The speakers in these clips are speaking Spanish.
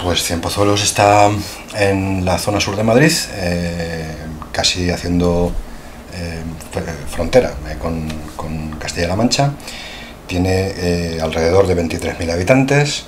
Pues Cienpozuelos está en la zona sur de Madrid, casi haciendo frontera con Castilla-La Mancha. Tiene alrededor de 23.000 habitantes,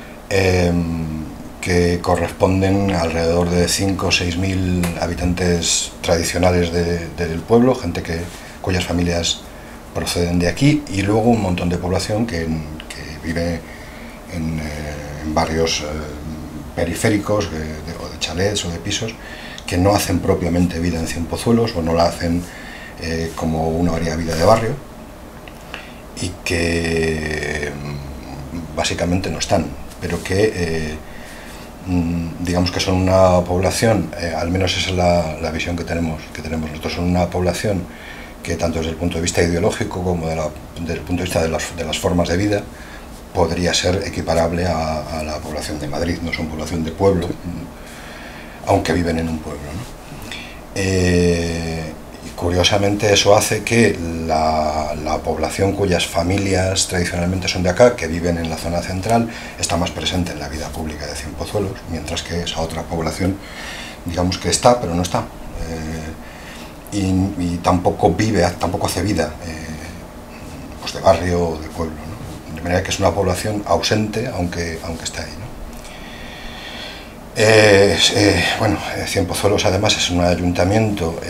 que corresponden a alrededor de 5 o 6.000 habitantes tradicionales del pueblo, gente cuyas familias proceden de aquí, y luego un montón de población que vive en barrios periféricos, o de chalets o de pisos, que no hacen propiamente vida en Cienpozuelos, o no la hacen como uno haría vida de barrio, y que básicamente no están, pero que digamos que son una población, al menos esa es la visión que tenemos nosotros, son una población que tanto desde el punto de vista ideológico como desde el punto de vista de las formas de vida podría ser equiparable a la población de Madrid. No son población de pueblo, aunque viven en un pueblo, ¿no? Y curiosamente eso hace que la población cuyas familias tradicionalmente son de acá, que viven en la zona central, está más presente en la vida pública de Cienpozuelos, mientras que esa otra población, digamos que está, pero no está. Y tampoco hace vida pues de barrio o de pueblo, ¿no? De manera que es una población ausente, aunque está ahí, ¿no? Bueno, Cienpozuelos además es un ayuntamiento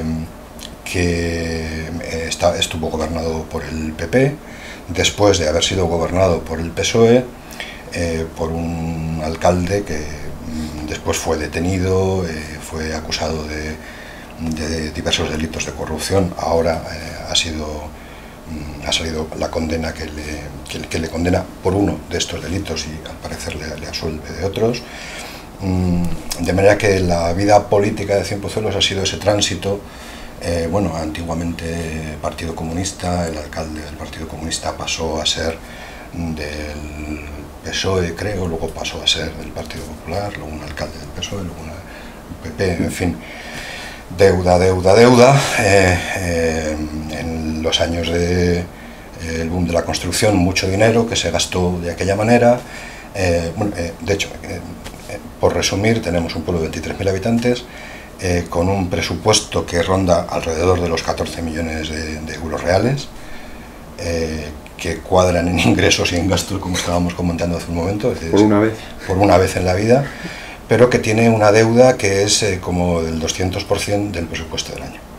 que estuvo gobernado por el PP, después de haber sido gobernado por el PSOE, por un alcalde que después fue detenido, fue acusado de diversos delitos de corrupción. Ahora ha salido la condena que le condena por uno de estos delitos, y al parecer le absuelve de otros. De manera que la vida política de Cienpozuelos ha sido ese tránsito. Bueno, antiguamente Partido Comunista, el alcalde del Partido Comunista pasó a ser del PSOE, creo, luego pasó a ser del Partido Popular, luego un alcalde del PSOE, luego un PP, en fin. Deuda. En los años del boom de la construcción, mucho dinero que se gastó de aquella manera. De hecho, por resumir, tenemos un pueblo de 23.000 habitantes, con un presupuesto que ronda alrededor de los 14 millones de euros reales, que cuadran en ingresos y en gastos, como estábamos comentando hace un momento. Por una vez en la vida, pero que tiene una deuda que es como del 200% del presupuesto del año.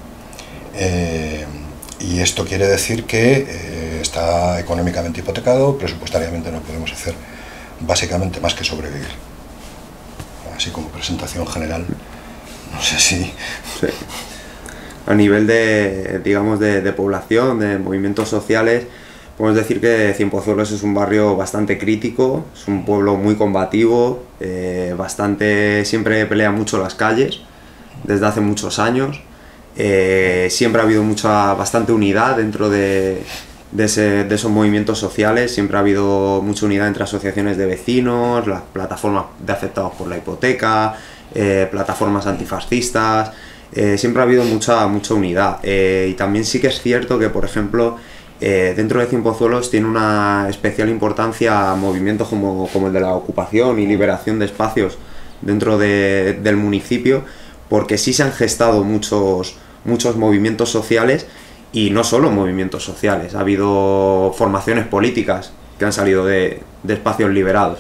Y esto quiere decir que está económicamente hipotecado, presupuestariamente no podemos hacer básicamente más que sobrevivir. Así como presentación general, no sé si... Sí. A nivel de población, de movimientos sociales, podemos decir que Cienpozuelos es un barrio bastante crítico, es un pueblo muy combativo, siempre pelea mucho las calles, desde hace muchos años. Siempre ha habido bastante unidad dentro de esos movimientos sociales, siempre ha habido mucha unidad entre asociaciones de vecinos, las plataformas de afectados por la hipoteca, plataformas antifascistas. Siempre ha habido mucha unidad, y también sí que es cierto que, por ejemplo, dentro de Cienpozuelos tiene una especial importancia movimientos como el de la ocupación y liberación de espacios dentro del municipio, porque sí se han gestado muchos movimientos sociales, y no solo movimientos sociales, ha habido formaciones políticas que han salido de espacios liberados.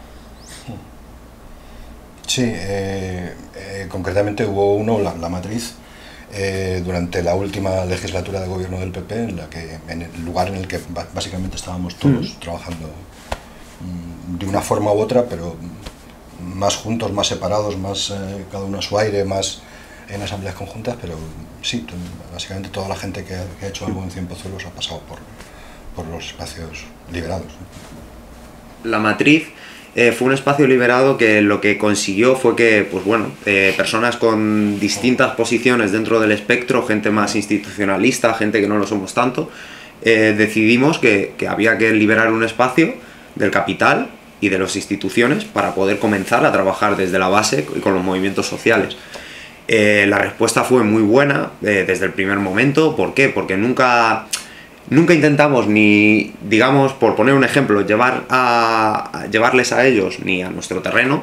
Sí, concretamente hubo uno, la Matriz, durante la última legislatura de gobierno del PP, en el lugar en el que básicamente estábamos todos trabajando de una forma u otra, pero más juntos, más separados, más cada uno a su aire, más en asambleas conjuntas, pero sí, básicamente toda la gente que ha hecho algo en Cienpozuelos ha pasado por los espacios liberados. La Matriz fue un espacio liberado que lo que consiguió fue que, pues bueno, personas con distintas posiciones dentro del espectro, gente más institucionalista, gente que no lo somos tanto, decidimos que había que liberar un espacio del capital y de las instituciones para poder comenzar a trabajar desde la base y con los movimientos sociales. La respuesta fue muy buena desde el primer momento. ¿Por qué? Porque nunca intentamos digamos, por poner un ejemplo, llevarles a ellos ni a nuestro terreno,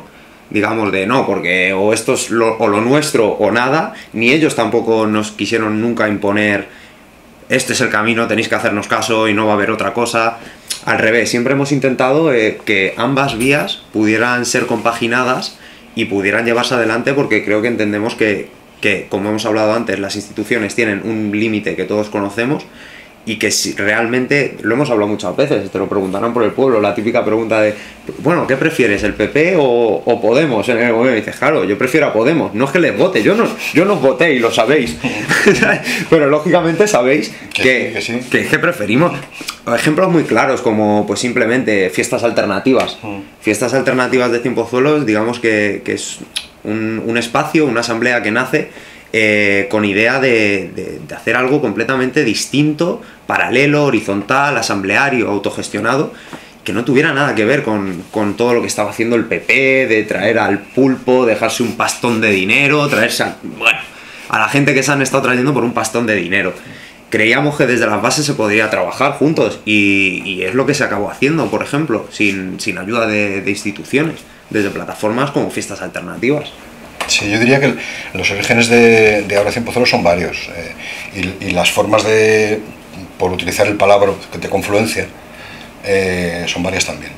digamos, de no, porque o esto es o lo nuestro o nada, ni ellos tampoco nos quisieron nunca imponer este es el camino, tenéis que hacernos caso y no va a haber otra cosa. Al revés, siempre hemos intentado que ambas vías pudieran ser compaginadas y pudieran llevarse adelante, porque creo que entendemos que, como hemos hablado antes, las instituciones tienen un límite que todos conocemos, y que si realmente, lo hemos hablado muchas veces, te lo preguntarán por el pueblo, la típica pregunta de, bueno, ¿qué prefieres, el PP o Podemos en el gobierno? Y dices, claro, yo prefiero a Podemos, no es que les vote, yo no os voté y lo sabéis, pero lógicamente sabéis que preferimos. Ejemplos muy claros, como pues simplemente fiestas alternativas. Fiestas alternativas de Cienpozuelos, digamos que es un espacio, una asamblea que nace con idea de hacer algo completamente distinto, paralelo, horizontal, asambleario, autogestionado, que no tuviera nada que ver con todo lo que estaba haciendo el PP, de traer al pulpo, dejarse un pastón de dinero, traerse a la gente que se han estado trayendo por un pastón de dinero. Creíamos que desde las bases se podría trabajar juntos, y es lo que se acabó haciendo, por ejemplo, sin ayuda de instituciones, desde plataformas como Fiestas Alternativas. Sí, yo diría que los orígenes de Ahora Cienpozuelos son varios, y las formas por utilizar el palabra de confluencia, son varias también.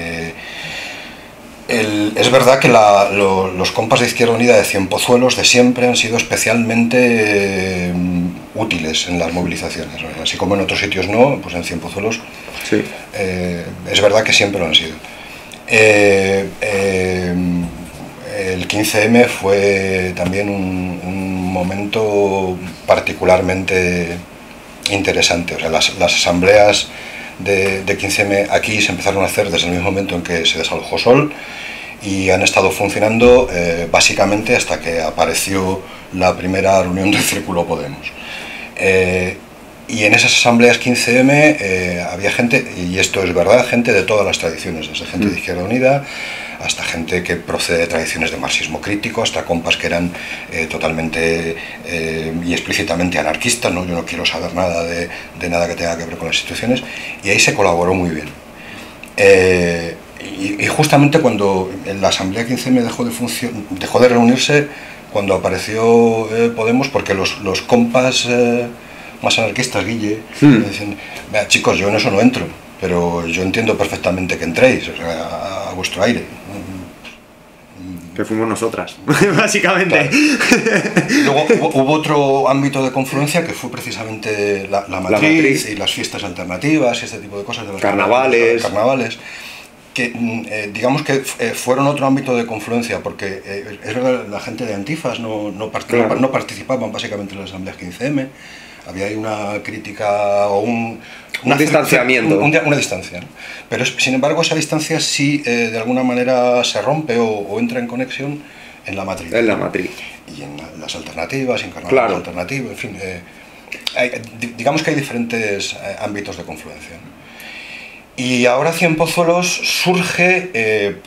Es verdad que los compas de Izquierda Unida de Cienpozuelos de siempre han sido especialmente útiles en las movilizaciones, ¿no? Así como en otros sitios no, pues en Cienpozuelos sí. Es verdad que siempre lo han sido. El 15M fue también un momento particularmente interesante. O sea, las asambleas de 15M aquí se empezaron a hacer desde el mismo momento en que se desalojó Sol, y han estado funcionando básicamente hasta que apareció la primera reunión del Círculo Podemos. Y en esas asambleas 15M había gente, y esto es verdad, gente de todas las tradiciones, desde gente de Izquierda Unida hasta gente que procede de tradiciones de marxismo crítico, hasta compas que eran totalmente y explícitamente anarquistas, ¿no? Yo no quiero saber nada de nada que tenga que ver con las instituciones, y ahí se colaboró muy bien. Y justamente cuando en la asamblea 15M dejó de reunirse, cuando apareció Podemos, porque los compas más anarquistas, Guille, me dicen, vea, chicos, yo en eso no entro, pero yo entiendo perfectamente que entréis, o sea, a vuestro aire. Que fuimos nosotras, básicamente. Claro. Luego hubo otro ámbito de confluencia que fue precisamente la matriz y las fiestas alternativas y este tipo de cosas. De los carnavales, que digamos que fueron otro ámbito de confluencia, porque es verdad, la gente de Antifas no participaban básicamente en las asambleas 15M. Había ahí una crítica o un distanciamiento. Una distancia, ¿no? Pero sin embargo esa distancia sí de alguna manera se rompe o entra en conexión en la matriz. En la matriz. Y en las alternativas, en carnaval alternativo, en fin. Digamos que hay diferentes ámbitos de confluencia, ¿no? Y ahora Cienpozuelos surge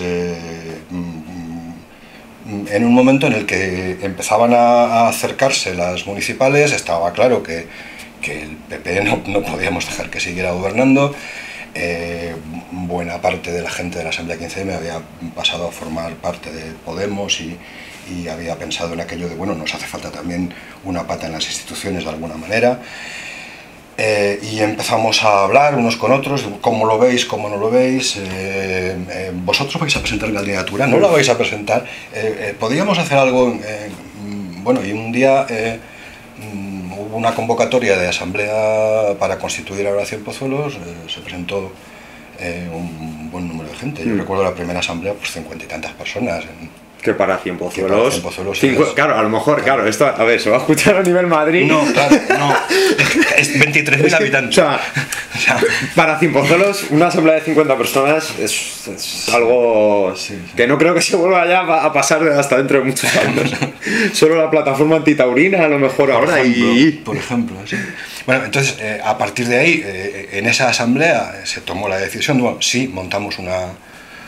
en un momento en el que empezaban a acercarse las municipales. Estaba claro que el PP no podíamos dejar que siguiera gobernando. Buena parte de la gente de la Asamblea 15M había pasado a formar parte de Podemos y había pensado en aquello de, bueno, nos hace falta también una pata en las instituciones de alguna manera. Y empezamos a hablar unos con otros, cómo lo veis, cómo no lo veis, vosotros vais a presentar candidatura, no la vais a presentar, podríamos hacer algo, bueno, y un día hubo una convocatoria de asamblea para constituir ahora Cienpozuelos, se presentó un buen número de gente. Yo recuerdo la primera asamblea, pues 50 y tantas personas. Que para Cienpozuelos, claro, a lo mejor, claro, esto, a ver, ¿se va a escuchar a nivel Madrid? No, claro, no, es 23.000 habitantes. O sea, para Cienpozuelos, una asamblea de 50 personas es algo que no creo que se vuelva ya a pasar hasta dentro de muchos años. Solo la plataforma antitaurina, a lo mejor ahora, por ejemplo, sí. Bueno, entonces, a partir de ahí, en esa asamblea se tomó la decisión de, bueno, sí, montamos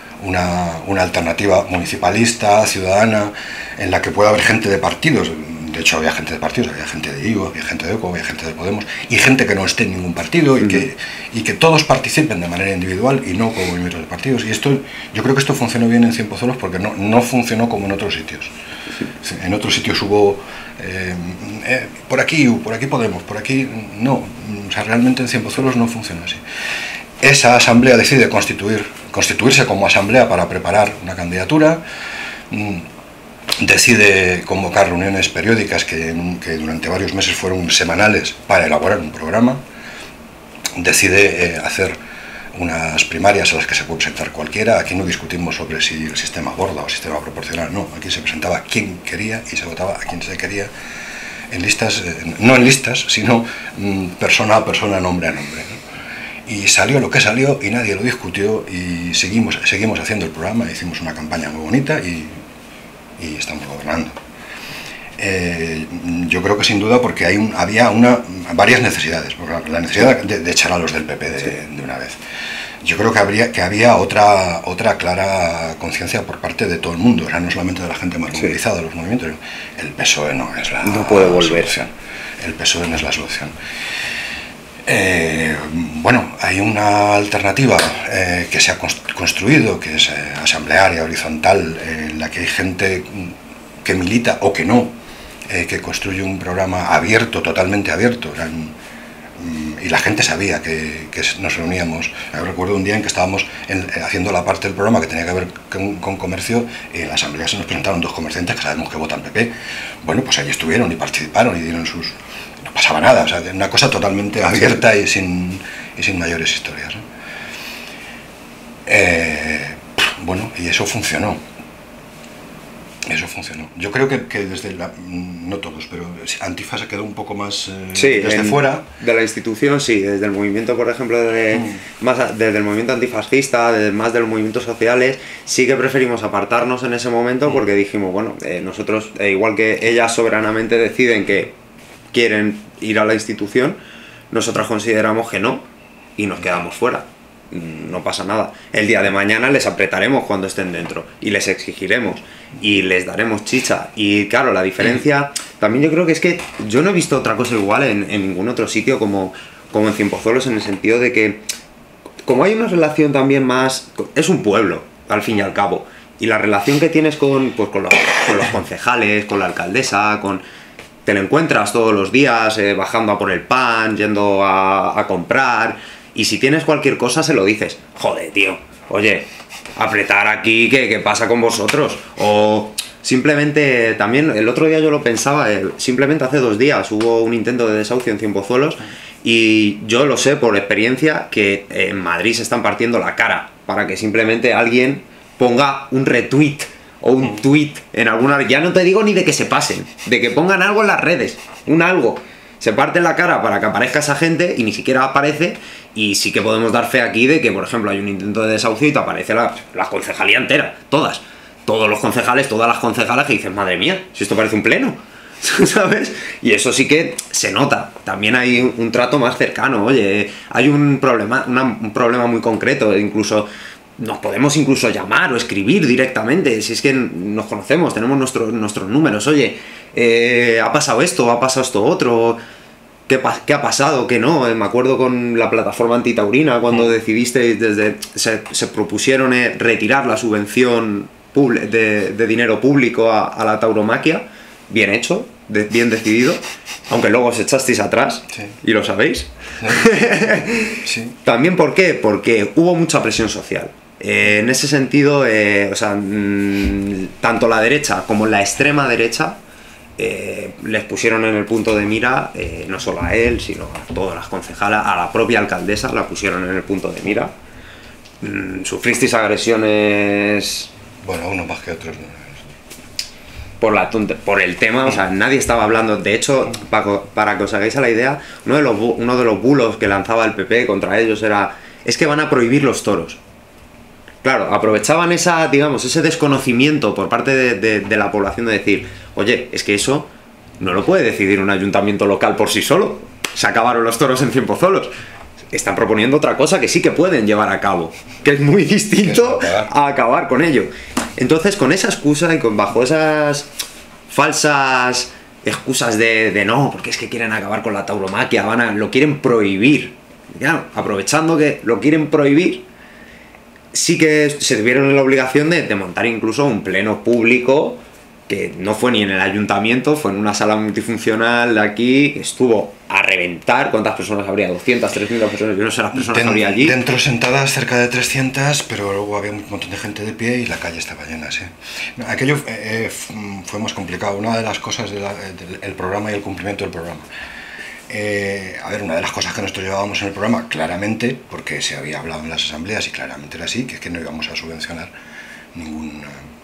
una alternativa municipalista, ciudadana, en la que pueda haber gente de partidos, de hecho había gente de partidos, había gente de IVO, había gente de ECO, había gente de Podemos, y gente que no esté en ningún partido, y que todos participen de manera individual y no como movimientos de partidos. Y esto, yo creo que esto funcionó bien en Cienpozuelos porque no funcionó como en otros sitios. En otros sitios hubo por aquí Podemos, por aquí no. O sea, realmente en Cienpozuelos no funciona así. Esa asamblea decide constituirse como asamblea para preparar una candidatura, decide convocar reuniones periódicas que durante varios meses fueron semanales para elaborar un programa, decide hacer unas primarias a las que se puede presentar cualquiera. Aquí no discutimos sobre si el sistema borda o sistema proporcional, no, aquí se presentaba quien quería y se votaba a quien se quería en listas, no en listas, sino persona a persona, nombre a nombre, ¿no? Y salió lo que salió y nadie lo discutió y seguimos haciendo el programa, hicimos una campaña muy bonita y estamos gobernando. Yo creo que sin duda porque había varias necesidades. La necesidad de echar a los del PP de una vez. Yo creo que había otra clara conciencia por parte de todo el mundo, o sea, no solamente de la gente más movilizada de los movimientos. El PSOE no es la solución. El PSOE no es la solución. Bueno, hay una alternativa que se ha construido, que es asamblearia, horizontal, en la que hay gente que milita o que no, que construye un programa abierto, totalmente abierto. Y la gente sabía que nos reuníamos. Yo recuerdo un día en que estábamos haciendo la parte del programa que tenía que ver con comercio, y en la asamblea se nos presentaron 2 comerciantes que sabemos que votan PP. Bueno, pues allí estuvieron y participaron y dieron sus... No pasaba nada, o sea, una cosa totalmente abierta y sin mayores historias, ¿no? Bueno, y eso funcionó. Eso funcionó. Yo creo que desde no todos, pero Antifa se quedó un poco más desde fuera. De la institución, sí, desde el movimiento, por ejemplo, desde el movimiento antifascista, más de los movimientos sociales, sí que preferimos apartarnos en ese momento porque dijimos, bueno, nosotros, igual que ellas soberanamente deciden que quieren ir a la institución, nosotros consideramos que no y nos quedamos fuera. No pasa nada. El día de mañana les apretaremos cuando estén dentro y les exigiremos y les daremos chicha. Y claro, la diferencia también yo creo que es que yo no he visto otra cosa igual en ningún otro sitio como en Cienpozuelos, en el sentido de que como hay una relación también más... Es un pueblo, al fin y al cabo, y la relación que tienes con los concejales, con la alcaldesa, te lo encuentras todos los días bajando a por el pan, yendo a comprar... Y si tienes cualquier cosa se lo dices, joder, tío, oye, apretar aquí, ¿qué pasa con vosotros? O simplemente, también, el otro día yo lo pensaba, simplemente hace 2 días hubo un intento de desahucio en Cienpozuelos y yo lo sé por experiencia que en Madrid se están partiendo la cara para que simplemente alguien ponga un retweet o un tweet en alguna... Ya no te digo ni de que se pasen, de que pongan algo en las redes, algo. Se parte la cara para que aparezca esa gente y ni siquiera aparece. Y sí que podemos dar fe aquí de que, por ejemplo, hay un intento de desahucio y te aparece la concejalía entera, todos los concejales, todas las concejalas que dicen, madre mía, si esto parece un pleno, ¿sabes? Y eso sí que se nota. También hay un trato más cercano, oye, hay un problema muy concreto, incluso nos podemos incluso llamar o escribir directamente, si es que nos conocemos, tenemos nuestros números, oye, ha pasado esto otro... ¿Qué ha pasado? ¿Qué no? Me acuerdo con la plataforma antitaurina cuando decidisteis, se propusieron retirar la subvención de dinero público a la tauromaquia. Bien hecho, bien decidido, aunque luego os echasteis atrás, sí. Y lo sabéis. Sí. También, ¿por qué? Porque hubo mucha presión social. En ese sentido, o sea, tanto la derecha como la extrema derecha les pusieron en el punto de mira, no solo a él, sino a todas las concejalas, a la propia alcaldesa la pusieron en el punto de mira. Sufristeis agresiones... Bueno, uno más que otros. Por el tema, o sea, nadie estaba hablando. De hecho, para que os hagáis a la idea, uno de los bulos que lanzaba el PP contra ellos era: es que van a prohibir los toros. Claro, aprovechaban ese desconocimiento por parte de la población de decir, oye, es que eso no lo puede decidir un ayuntamiento local por sí solo. Se acabaron los toros en Cienpozuelos. Están proponiendo otra cosa que sí que pueden llevar a cabo, que es muy distinto a acabar con ello. Entonces, con esa excusa y bajo esas falsas excusas de no, porque es que quieren acabar con la tauromaquia, lo quieren prohibir. Claro, aprovechando que lo quieren prohibir, sí que se vieron en la obligación de montar incluso un pleno público, que no fue ni en el ayuntamiento, fue en una sala multifuncional de aquí, estuvo a reventar. ¿Cuántas personas habría? 200, 300 personas, yo no sé las personas que habría allí. Dentro sentadas cerca de 300, pero luego había un montón de gente de pie y la calle estaba llena, sí. Aquello fue más complicado, una de las cosas del programa y el cumplimiento del programa. A ver, una de las cosas que nosotros llevábamos en el programa, claramente, porque se había hablado en las asambleas y claramente era así, que es que no íbamos a subvencionar ningún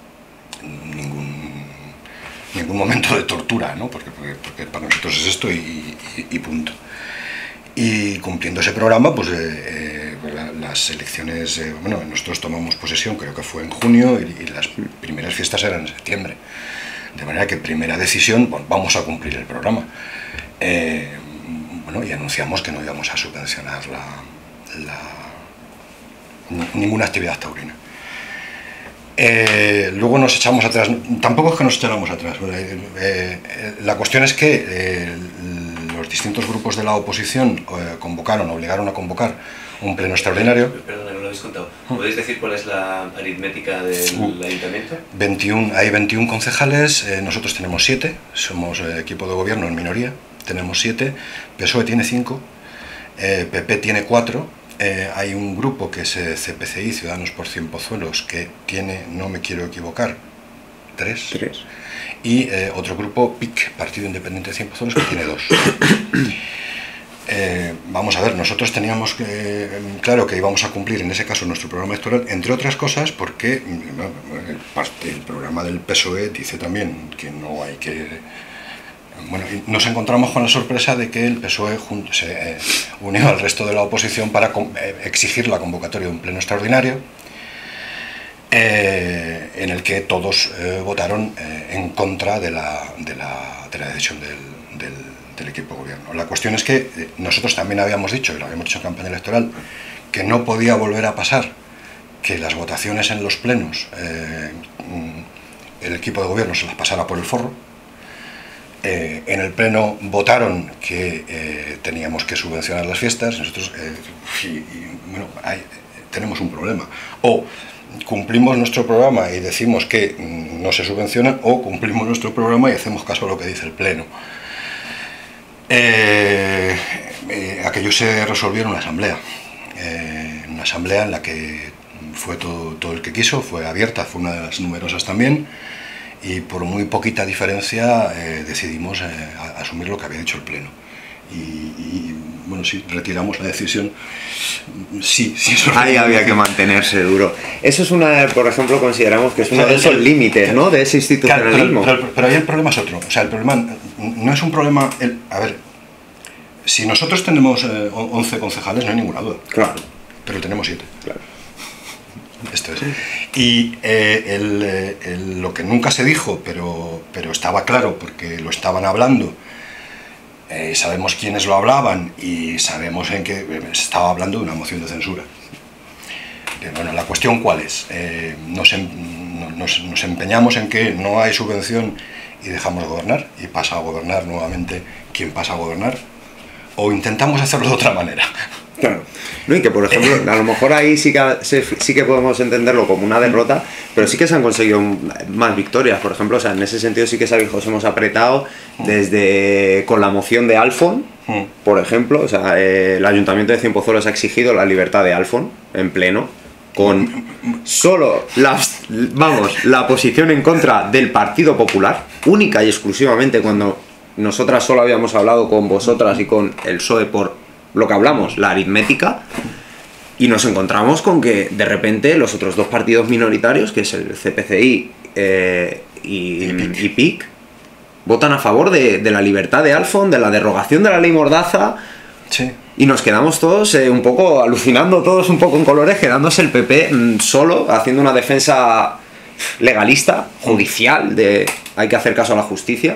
momento de tortura, ¿no? Porque para nosotros es esto y punto. Y cumpliendo ese programa, pues las elecciones, bueno, nosotros tomamos posesión, creo que fue en junio, y las primeras fiestas eran en septiembre. De manera que primera decisión, bueno, vamos a cumplir el programa. Bueno, y anunciamos que no íbamos a subvencionar ninguna actividad taurina. Luego nos echamos atrás, tampoco es que nos echáramos atrás, la cuestión es que los distintos grupos de la oposición obligaron a convocar un pleno extraordinario. Perdona, no lo habéis contado. ¿Podéis decir cuál es la aritmética del ayuntamiento? Hay 21 concejales, nosotros tenemos 7, somos equipo de gobierno en minoría, tenemos 7, PSOE tiene 5, PP tiene 4, hay un grupo que es CPCI, Ciudadanos por 100 Pozuelos, que tiene, no me quiero equivocar, 3. Y otro grupo, PIC, Partido Independiente de 100 Pozuelos, que tiene 2. Vamos a ver, nosotros teníamos claro que íbamos a cumplir en ese caso nuestro programa electoral, entre otras cosas porque el programa del PSOE dice también que no hay que... Bueno, y nos encontramos con la sorpresa de que el PSOE se unió al resto de la oposición para exigir la convocatoria de un pleno extraordinario en el que todos votaron en contra de la decisión del equipo de gobierno. La cuestión es que nosotros también habíamos dicho, y lo habíamos dicho en campaña electoral, que no podía volver a pasar que las votaciones en los plenos el equipo de gobierno se las pasara por el forro. En el pleno votaron que teníamos que subvencionar las fiestas. Nosotros bueno, tenemos un problema: o cumplimos nuestro programa y decimos que no se subvencionan, o cumplimos nuestro programa y hacemos caso a lo que dice el pleno. Aquello se resolvió en una asamblea en la que fue todo el que quiso, fue abierta, fue una de las numerosas también, y por muy poquita diferencia decidimos asumir lo que había dicho el pleno. Y bueno, sí, retiramos la decisión. Sí, eso ahí había que mantenerse duro. Eso es por ejemplo, consideramos que es uno de esos límites, ¿no?, de ese institucionalismo. Pero ahí el problema es otro. O sea, el problema no es un problema... A ver, si nosotros tenemos 11 concejales, no hay ninguna duda. Claro. Pero tenemos 7. Claro. Esto es. Y lo que nunca se dijo, pero estaba claro porque lo estaban hablando, sabemos quiénes lo hablaban y sabemos en que se estaba hablando de una moción de censura. Bueno, la cuestión ¿cuál es? Nos empeñamos en que no hay subvención y dejamos de gobernar, y pasa a gobernar nuevamente quien pasa a gobernar, o intentamos hacerlo de otra manera. Claro. No, y que por ejemplo, a lo mejor ahí sí que podemos entenderlo como una derrota, pero sí que se han conseguido más victorias, por ejemplo. O sea, en ese sentido sí que os hemos apretado desde con la moción de Alfon, por ejemplo. O sea, el Ayuntamiento de Cienpozuelos ha exigido la libertad de Alfon en pleno, con solo la posición en contra del Partido Popular, única y exclusivamente, cuando nosotras solo habíamos hablado con vosotras y con el PSOE por lo que hablamos, la aritmética, y nos encontramos con que de repente los otros dos partidos minoritarios, que es el CPCI y PIC, votan a favor de la libertad de Alfon, de la derogación de la ley Mordaza. Sí. Y nos quedamos todos un poco alucinando, todos un poco en colores, quedándose el PP solo, haciendo una defensa legalista, judicial, de hay que hacer caso a la justicia.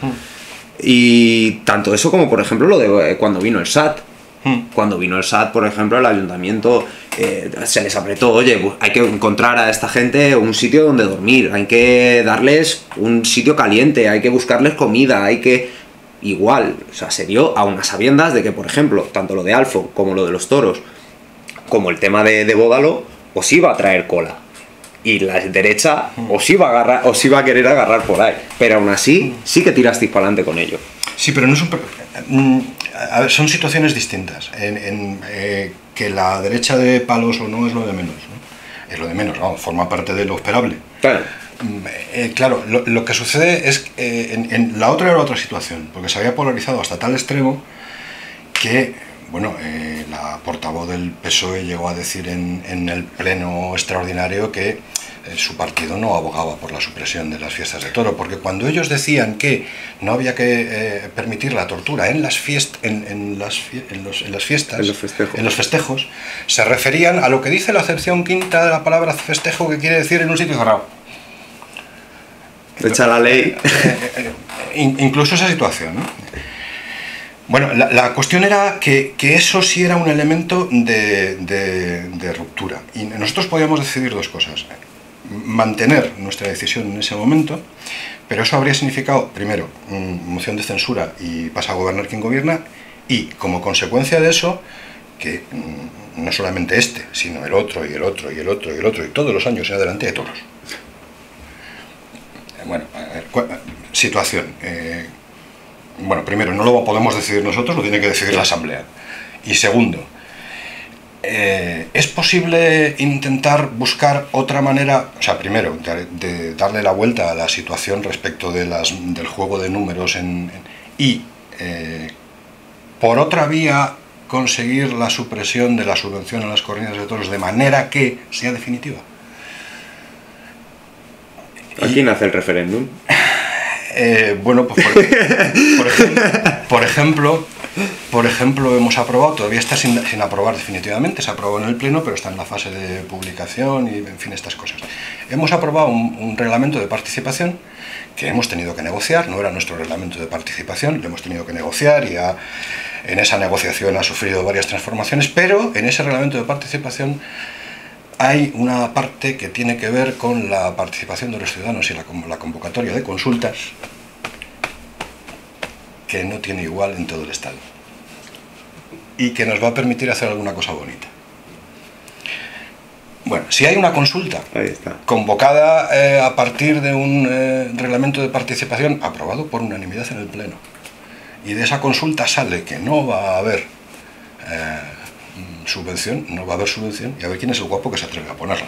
Y tanto eso como, por ejemplo, lo de cuando vino el SAT. Cuando vino el SAT, por ejemplo, el ayuntamiento se les apretó, oye, pues hay que encontrar a esta gente un sitio donde dormir, hay que darles un sitio caliente, hay que buscarles comida, hay que... Igual, o sea, se dio a unas sabiendas de que, por ejemplo, tanto lo de Alfo como lo de los toros, como el tema de Bódalo, os iba a traer cola. Y la derecha os iba a agarrar, os iba a querer agarrar por ahí. Pero aún así, sí que tirasteis para adelante con ello. Sí, pero no es a ver, son situaciones distintas. Que la derecha de palos o no es lo de menos, ¿no? Es lo de menos, ¿no? Forma parte de lo esperable. Claro. Claro, lo que sucede es que en la otra era otra situación, porque se había polarizado hasta tal extremo que, bueno, la portavoz del PSOE llegó a decir en el pleno extraordinario que su partido no abogaba por la supresión de las fiestas de toro, porque cuando ellos decían que no había que permitir la tortura en las fiestas, en los festejos, se referían a lo que dice la acepción quinta de la palabra festejo, que quiere decir en un sitio cerrado. Echa la ley. Incluso esa situación, ¿no? Bueno, la cuestión era que eso sí era un elemento de ruptura. Y nosotros podíamos decidir dos cosas. Mantener nuestra decisión en ese momento, pero eso habría significado, primero, moción de censura y pasa a gobernar quien gobierna, y como consecuencia de eso, que no solamente este, sino el otro, y el otro, y el otro, y el otro, y todos los años en adelante de toros. Bueno, situación. Bueno, primero, no lo podemos decidir nosotros, lo tiene que decidir la Asamblea. Y segundo, ¿es posible intentar buscar otra manera, o sea, primero, de darle la vuelta a la situación respecto de del juego de números y por otra vía conseguir la supresión de la subvención a las corridas de toros de manera que sea definitiva? ¿Aquí nace el referéndum? Bueno, pues por ejemplo, hemos aprobado, todavía está sin aprobar definitivamente, se aprobó en el Pleno, pero está en la fase de publicación y, en fin, estas cosas. Hemos aprobado un reglamento de participación que hemos tenido que negociar, no era nuestro reglamento de participación, lo hemos tenido que negociar y en esa negociación ha sufrido varias transformaciones, pero en ese reglamento de participación hay una parte que tiene que ver con la participación de los ciudadanos y la convocatoria de consultas que no tiene igual en todo el Estado y que nos va a permitir hacer alguna cosa bonita. Bueno, si hay una consulta convocada a partir de un reglamento de participación aprobado por unanimidad en el Pleno, y de esa consulta sale que no va a haber subvención, no va a haber subvención, y a ver quién es el guapo que se atreve a ponerla.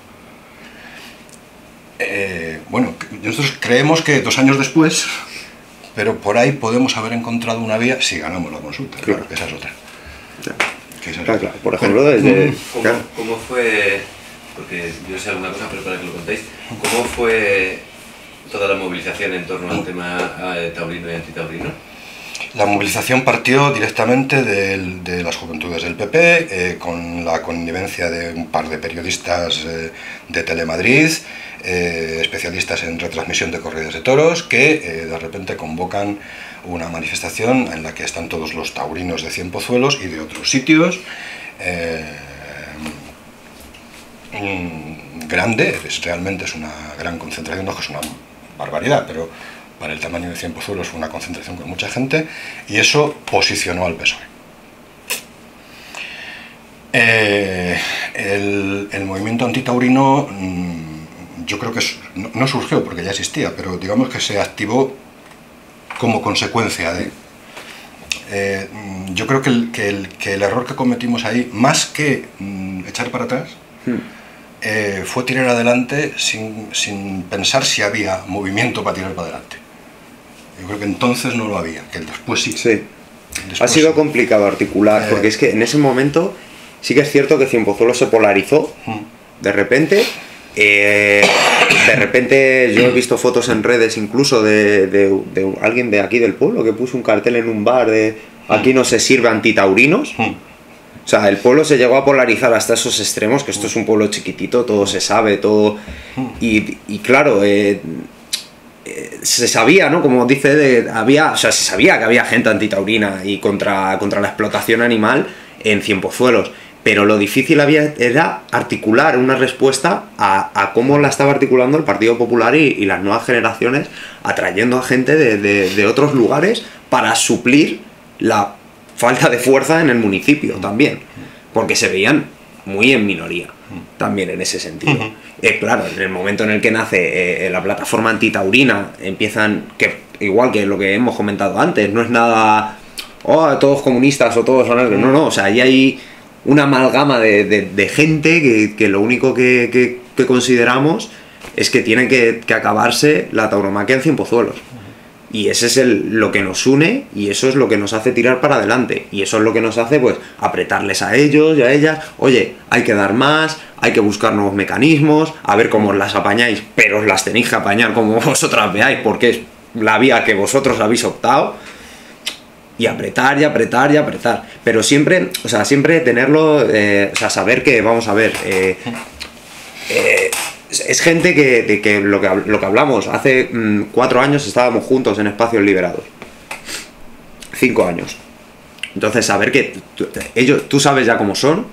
Bueno, nosotros creemos que 2 años después, pero por ahí podemos haber encontrado una vía si ganamos la consulta, claro, que esa es otra. Claro. Por ejemplo, desde... ¿Cómo fue, porque yo sé alguna cosa, pero para que lo contéis, cómo fue toda la movilización en torno al tema taurino y antitaurino? La movilización partió directamente de las juventudes del PP, con la connivencia de un par de periodistas de Telemadrid, especialistas en retransmisión de corridas de toros, que de repente convocan una manifestación en la que están todos los taurinos de Cienpozuelos y de otros sitios, grande, realmente es una gran concentración, no es que es una barbaridad, pero para el tamaño de Cienpozuelos fue una concentración con mucha gente, y eso posicionó al PSOE. El movimiento antitaurino, yo creo que no surgió porque ya existía, pero digamos que se activó como consecuencia de... yo creo que el error que cometimos ahí, más que echar para atrás, fue tirar adelante sin pensar si había movimiento para tirar para adelante. Yo creo que entonces no lo había, que después sí. Sí. Ha sido complicado articular, porque es que en ese momento sí que es cierto que Cienpozuelos se polarizó de repente. Yo he visto fotos en redes incluso de alguien de aquí del pueblo que puso un cartel en un bar de aquí no se sirve antitaurinos. O sea, el pueblo se llegó a polarizar hasta esos extremos, que esto es un pueblo chiquitito, todo se sabe, todo... Y claro, se sabía, ¿no? Como dice, se sabía que había gente antitaurina y contra la explotación animal en Cienpozuelos, pero lo difícil era articular una respuesta a cómo la estaba articulando el Partido Popular y las nuevas generaciones, atrayendo a gente de otros lugares para suplir la falta de fuerza en el municipio también, porque se veían muy en minoría también en ese sentido. Claro, en el momento en el que nace la plataforma antitaurina, empiezan, que igual que lo que hemos comentado antes, no es nada, todos comunistas o todos son... No, o sea, ahí hay una amalgama de gente que lo único que consideramos es que tiene que acabarse la tauromaquia en Cienpozuelos. Y ese es lo que nos une, y eso es lo que nos hace tirar para adelante. Y eso es lo que nos hace, pues, apretarles a ellos y a ellas. Oye, hay que dar más, hay que buscar nuevos mecanismos, a ver cómo os las apañáis, pero os las tenéis que apañar como vosotras veáis, porque es la vía que vosotros habéis optado. Y apretar, y apretar, y apretar. Pero siempre, o sea, siempre tenerlo, o sea, saber que, vamos a ver... es gente que lo que hablamos, hace 4 años estábamos juntos en Espacios Liberados. 5 años. Entonces, saber que tú sabes ya cómo son,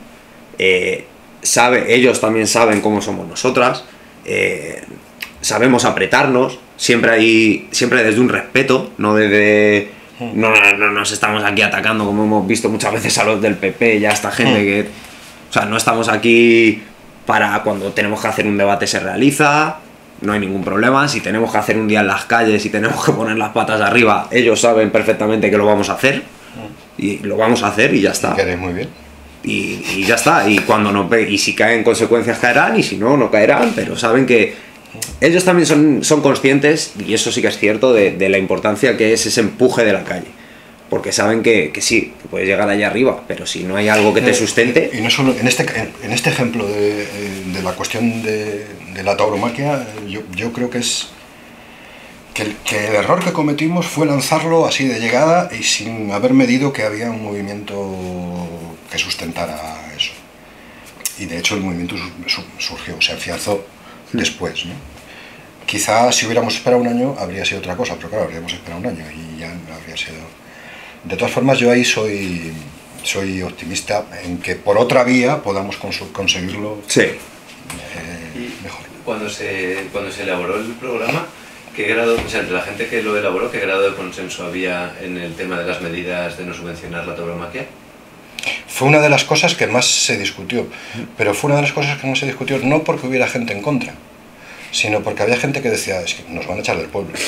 ellos también saben cómo somos nosotras, sabemos apretarnos, siempre desde un respeto, no desde... No nos estamos aquí atacando como hemos visto muchas veces a los del PP y a esta gente que... O sea, no estamos aquí... Para cuando tenemos que hacer un debate se realiza, no hay ningún problema. Si tenemos que hacer un día en las calles y tenemos que poner las patas arriba, ellos saben perfectamente que lo vamos a hacer. Y lo vamos a hacer y ya está. Y muy bien. Y ya está. Y cuando y si caen consecuencias caerán, y si no, no caerán. Pero saben que ellos también son conscientes, y eso sí que es cierto, de la importancia que es ese empuje de la calle. Porque saben que sí, que puedes llegar allá arriba, pero si no hay algo que te sustente... Y no solo en este ejemplo de la cuestión de la tauromaquia, yo creo que es que el error que cometimos fue lanzarlo así de llegada y sin haber medido que había un movimiento que sustentara eso. Y de hecho el movimiento surgió, se afianzó después, ¿no? Quizás si hubiéramos esperado un año habría sido otra cosa, pero claro, habríamos esperado un año y ya habría sido... De todas formas, yo ahí soy optimista en que por otra vía podamos conseguirlo mejor. Cuando se elaboró el programa, ¿qué grado, o sea, entre la gente que lo elaboró, qué grado de consenso había en el tema de las medidas de no subvencionar la tauromaquia? Fue una de las cosas que más se discutió, pero fue una de las cosas que más se discutió no porque hubiera gente en contra, sino porque había gente que decía, es que nos van a echar del pueblo.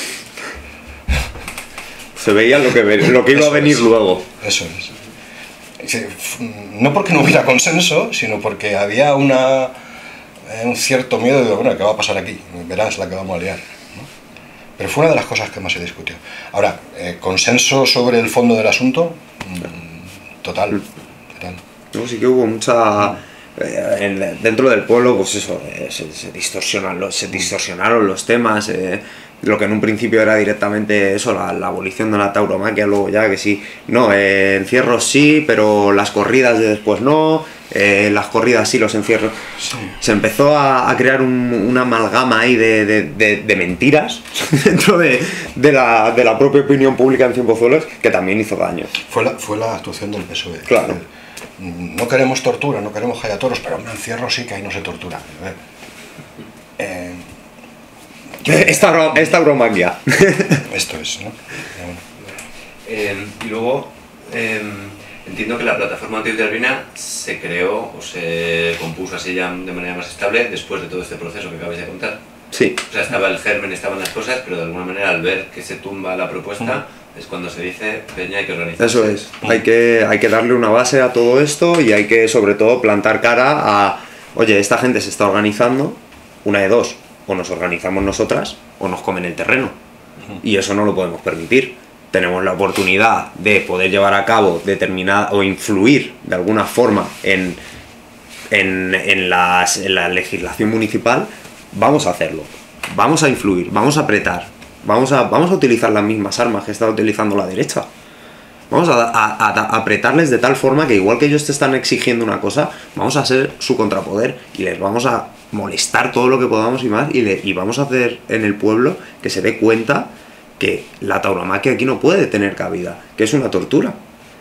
Se veía lo que iba a venir luego. Eso es. No porque no hubiera consenso, sino porque había un cierto miedo de, bueno, ¿qué va a pasar aquí? Verás la que vamos a liar, ¿no? Pero fue una de las cosas que más se discutió. Ahora, consenso sobre el fondo del asunto, total. No, sí que hubo mucha... dentro del pueblo, pues eso, se distorsionaron los temas... lo que en un principio era directamente eso, la abolición de la tauromaquia, luego ya que sí, no, encierros sí, pero las corridas de después no, las corridas sí, los encierros. Sí. Se empezó a crear una amalgama ahí de mentiras dentro de la propia opinión pública en Cienpozuelos, que también hizo daño. Fue la actuación del PSOE. Claro. No queremos tortura, no queremos jayatoros, pero un encierro sí, que ahí no se tortura. Esta tauromaquia. Esto es, ¿no? Y luego, entiendo que la plataforma antitaurina se creó o se compuso así ya de manera más estable después de todo este proceso que acabáis de contar. Sí. O sea, estaba el germen, estaban las cosas, pero de alguna manera al ver que se tumba la propuesta es cuando se dice, peña, hay que organizarse. Eso es. Hay que darle una base a todo esto y hay que, sobre todo, plantar cara a, oye, esta gente se está organizando, una de dos. O nos organizamos nosotras o nos comen el terreno. Y eso no lo podemos permitir. Tenemos la oportunidad de poder llevar a cabo determinada o influir de alguna forma en la legislación municipal. Vamos a hacerlo. Vamos a influir, vamos a apretar. Vamos a utilizar las mismas armas que está utilizando la derecha. Vamos a apretarles de tal forma que igual que ellos te están exigiendo una cosa, vamos a ser su contrapoder y les vamos a molestar todo lo que podamos y más y vamos a hacer en el pueblo que se dé cuenta que la tauromaquia aquí no puede tener cabida, que es una tortura.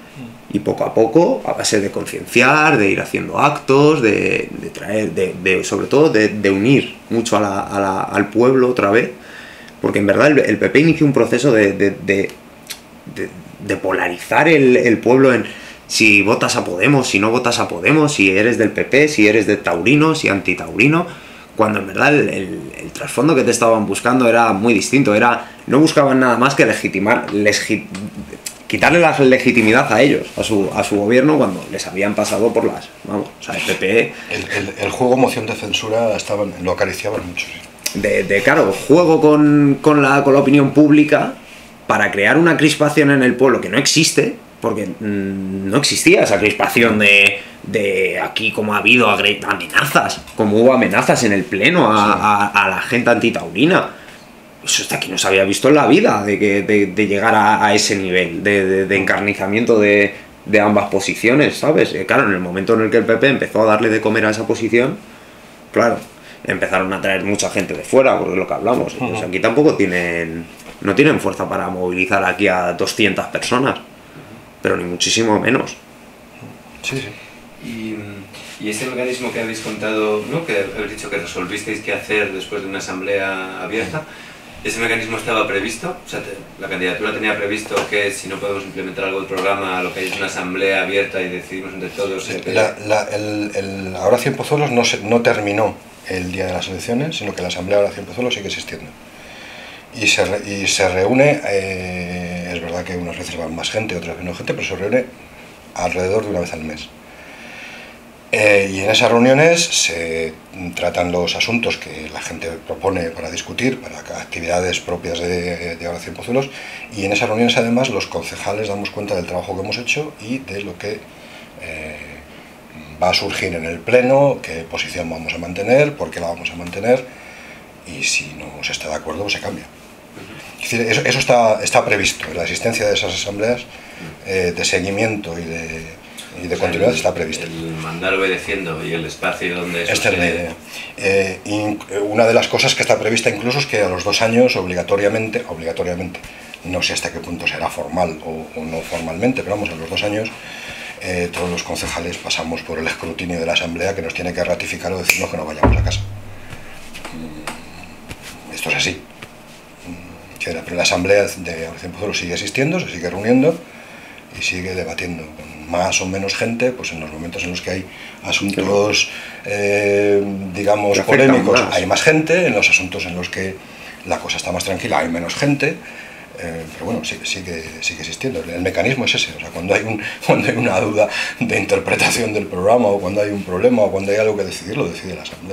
Y poco a poco, a base de concienciar, de ir haciendo actos, de traer, sobre todo de unir mucho al pueblo otra vez, porque en verdad el PP inició un proceso de polarizar el pueblo en si votas a Podemos, si no votas a Podemos, si eres del PP, si eres de taurino, si antitaurino, cuando en verdad el trasfondo que te estaban buscando era muy distinto, no buscaban nada más que quitarle la legitimidad a ellos, a su gobierno, cuando les habían pasado por las... Vamos, o sea, el PP... El juego moción de censura lo acariciaban mucho. Sí. Claro, juego con la opinión pública para crear una crispación en el pueblo que no existe, porque no existía esa crispación de aquí, como ha habido amenazas, como hubo amenazas en el pleno a la gente antitaurina. Eso hasta aquí no se había visto en la vida, de llegar a ese nivel de encarnizamiento de ambas posiciones, ¿sabes? Claro, en el momento en el que el PP empezó a darle de comer a esa posición, claro, empezaron a traer mucha gente de fuera, porque es lo que hablamos. Pues aquí tampoco no tienen fuerza para movilizar aquí a 200 personas, pero ni muchísimo menos. Sí, sí. Y ese mecanismo que habéis contado, ¿no? Que habéis dicho que resolvisteis qué hacer después de una asamblea abierta, ¿ese mecanismo estaba previsto? O sea, la candidatura tenía previsto que si no podemos implementar algo del programa, lo que hay es una asamblea abierta y decidimos entre todos... La Oración Pozuelos no terminó el día de las elecciones, sino que la asamblea de Oración Pozuelos sigue existiendo. Y se reúne, es verdad que unas veces van más gente, otras menos gente, pero se reúne alrededor de una vez al mes. Y en esas reuniones se tratan los asuntos que la gente propone para discutir, para actividades propias de Oración Pozuelos, y en esas reuniones además los concejales damos cuenta del trabajo que hemos hecho y de lo que va a surgir en el pleno, qué posición vamos a mantener, por qué la vamos a mantener, y si no se está de acuerdo pues se cambia. Es decir, eso está previsto, la existencia de esas asambleas de seguimiento y de continuidad está previsto. El mandar obedeciendo y el espacio donde eso esta es la idea. Una de las cosas que está prevista incluso es que a los 2 años obligatoriamente, no sé hasta qué punto será formal o no formalmente, pero vamos, a los 2 años todos los concejales pasamos por el escrutinio de la asamblea que nos tiene que ratificar o decirnos que no vayamos a casa. Esto es así. Pero la asamblea de Oración Pozuelos sigue existiendo, se sigue reuniendo y sigue debatiendo con más o menos gente, pues en los momentos en los que hay asuntos, digamos, polémicos, hay más gente, en los asuntos en los que la cosa está más tranquila hay menos gente, pero bueno, sigue existiendo. El mecanismo es ese, o sea, cuando hay una duda de interpretación del programa, o cuando hay un problema, o cuando hay algo que decidir, lo decide la asamblea.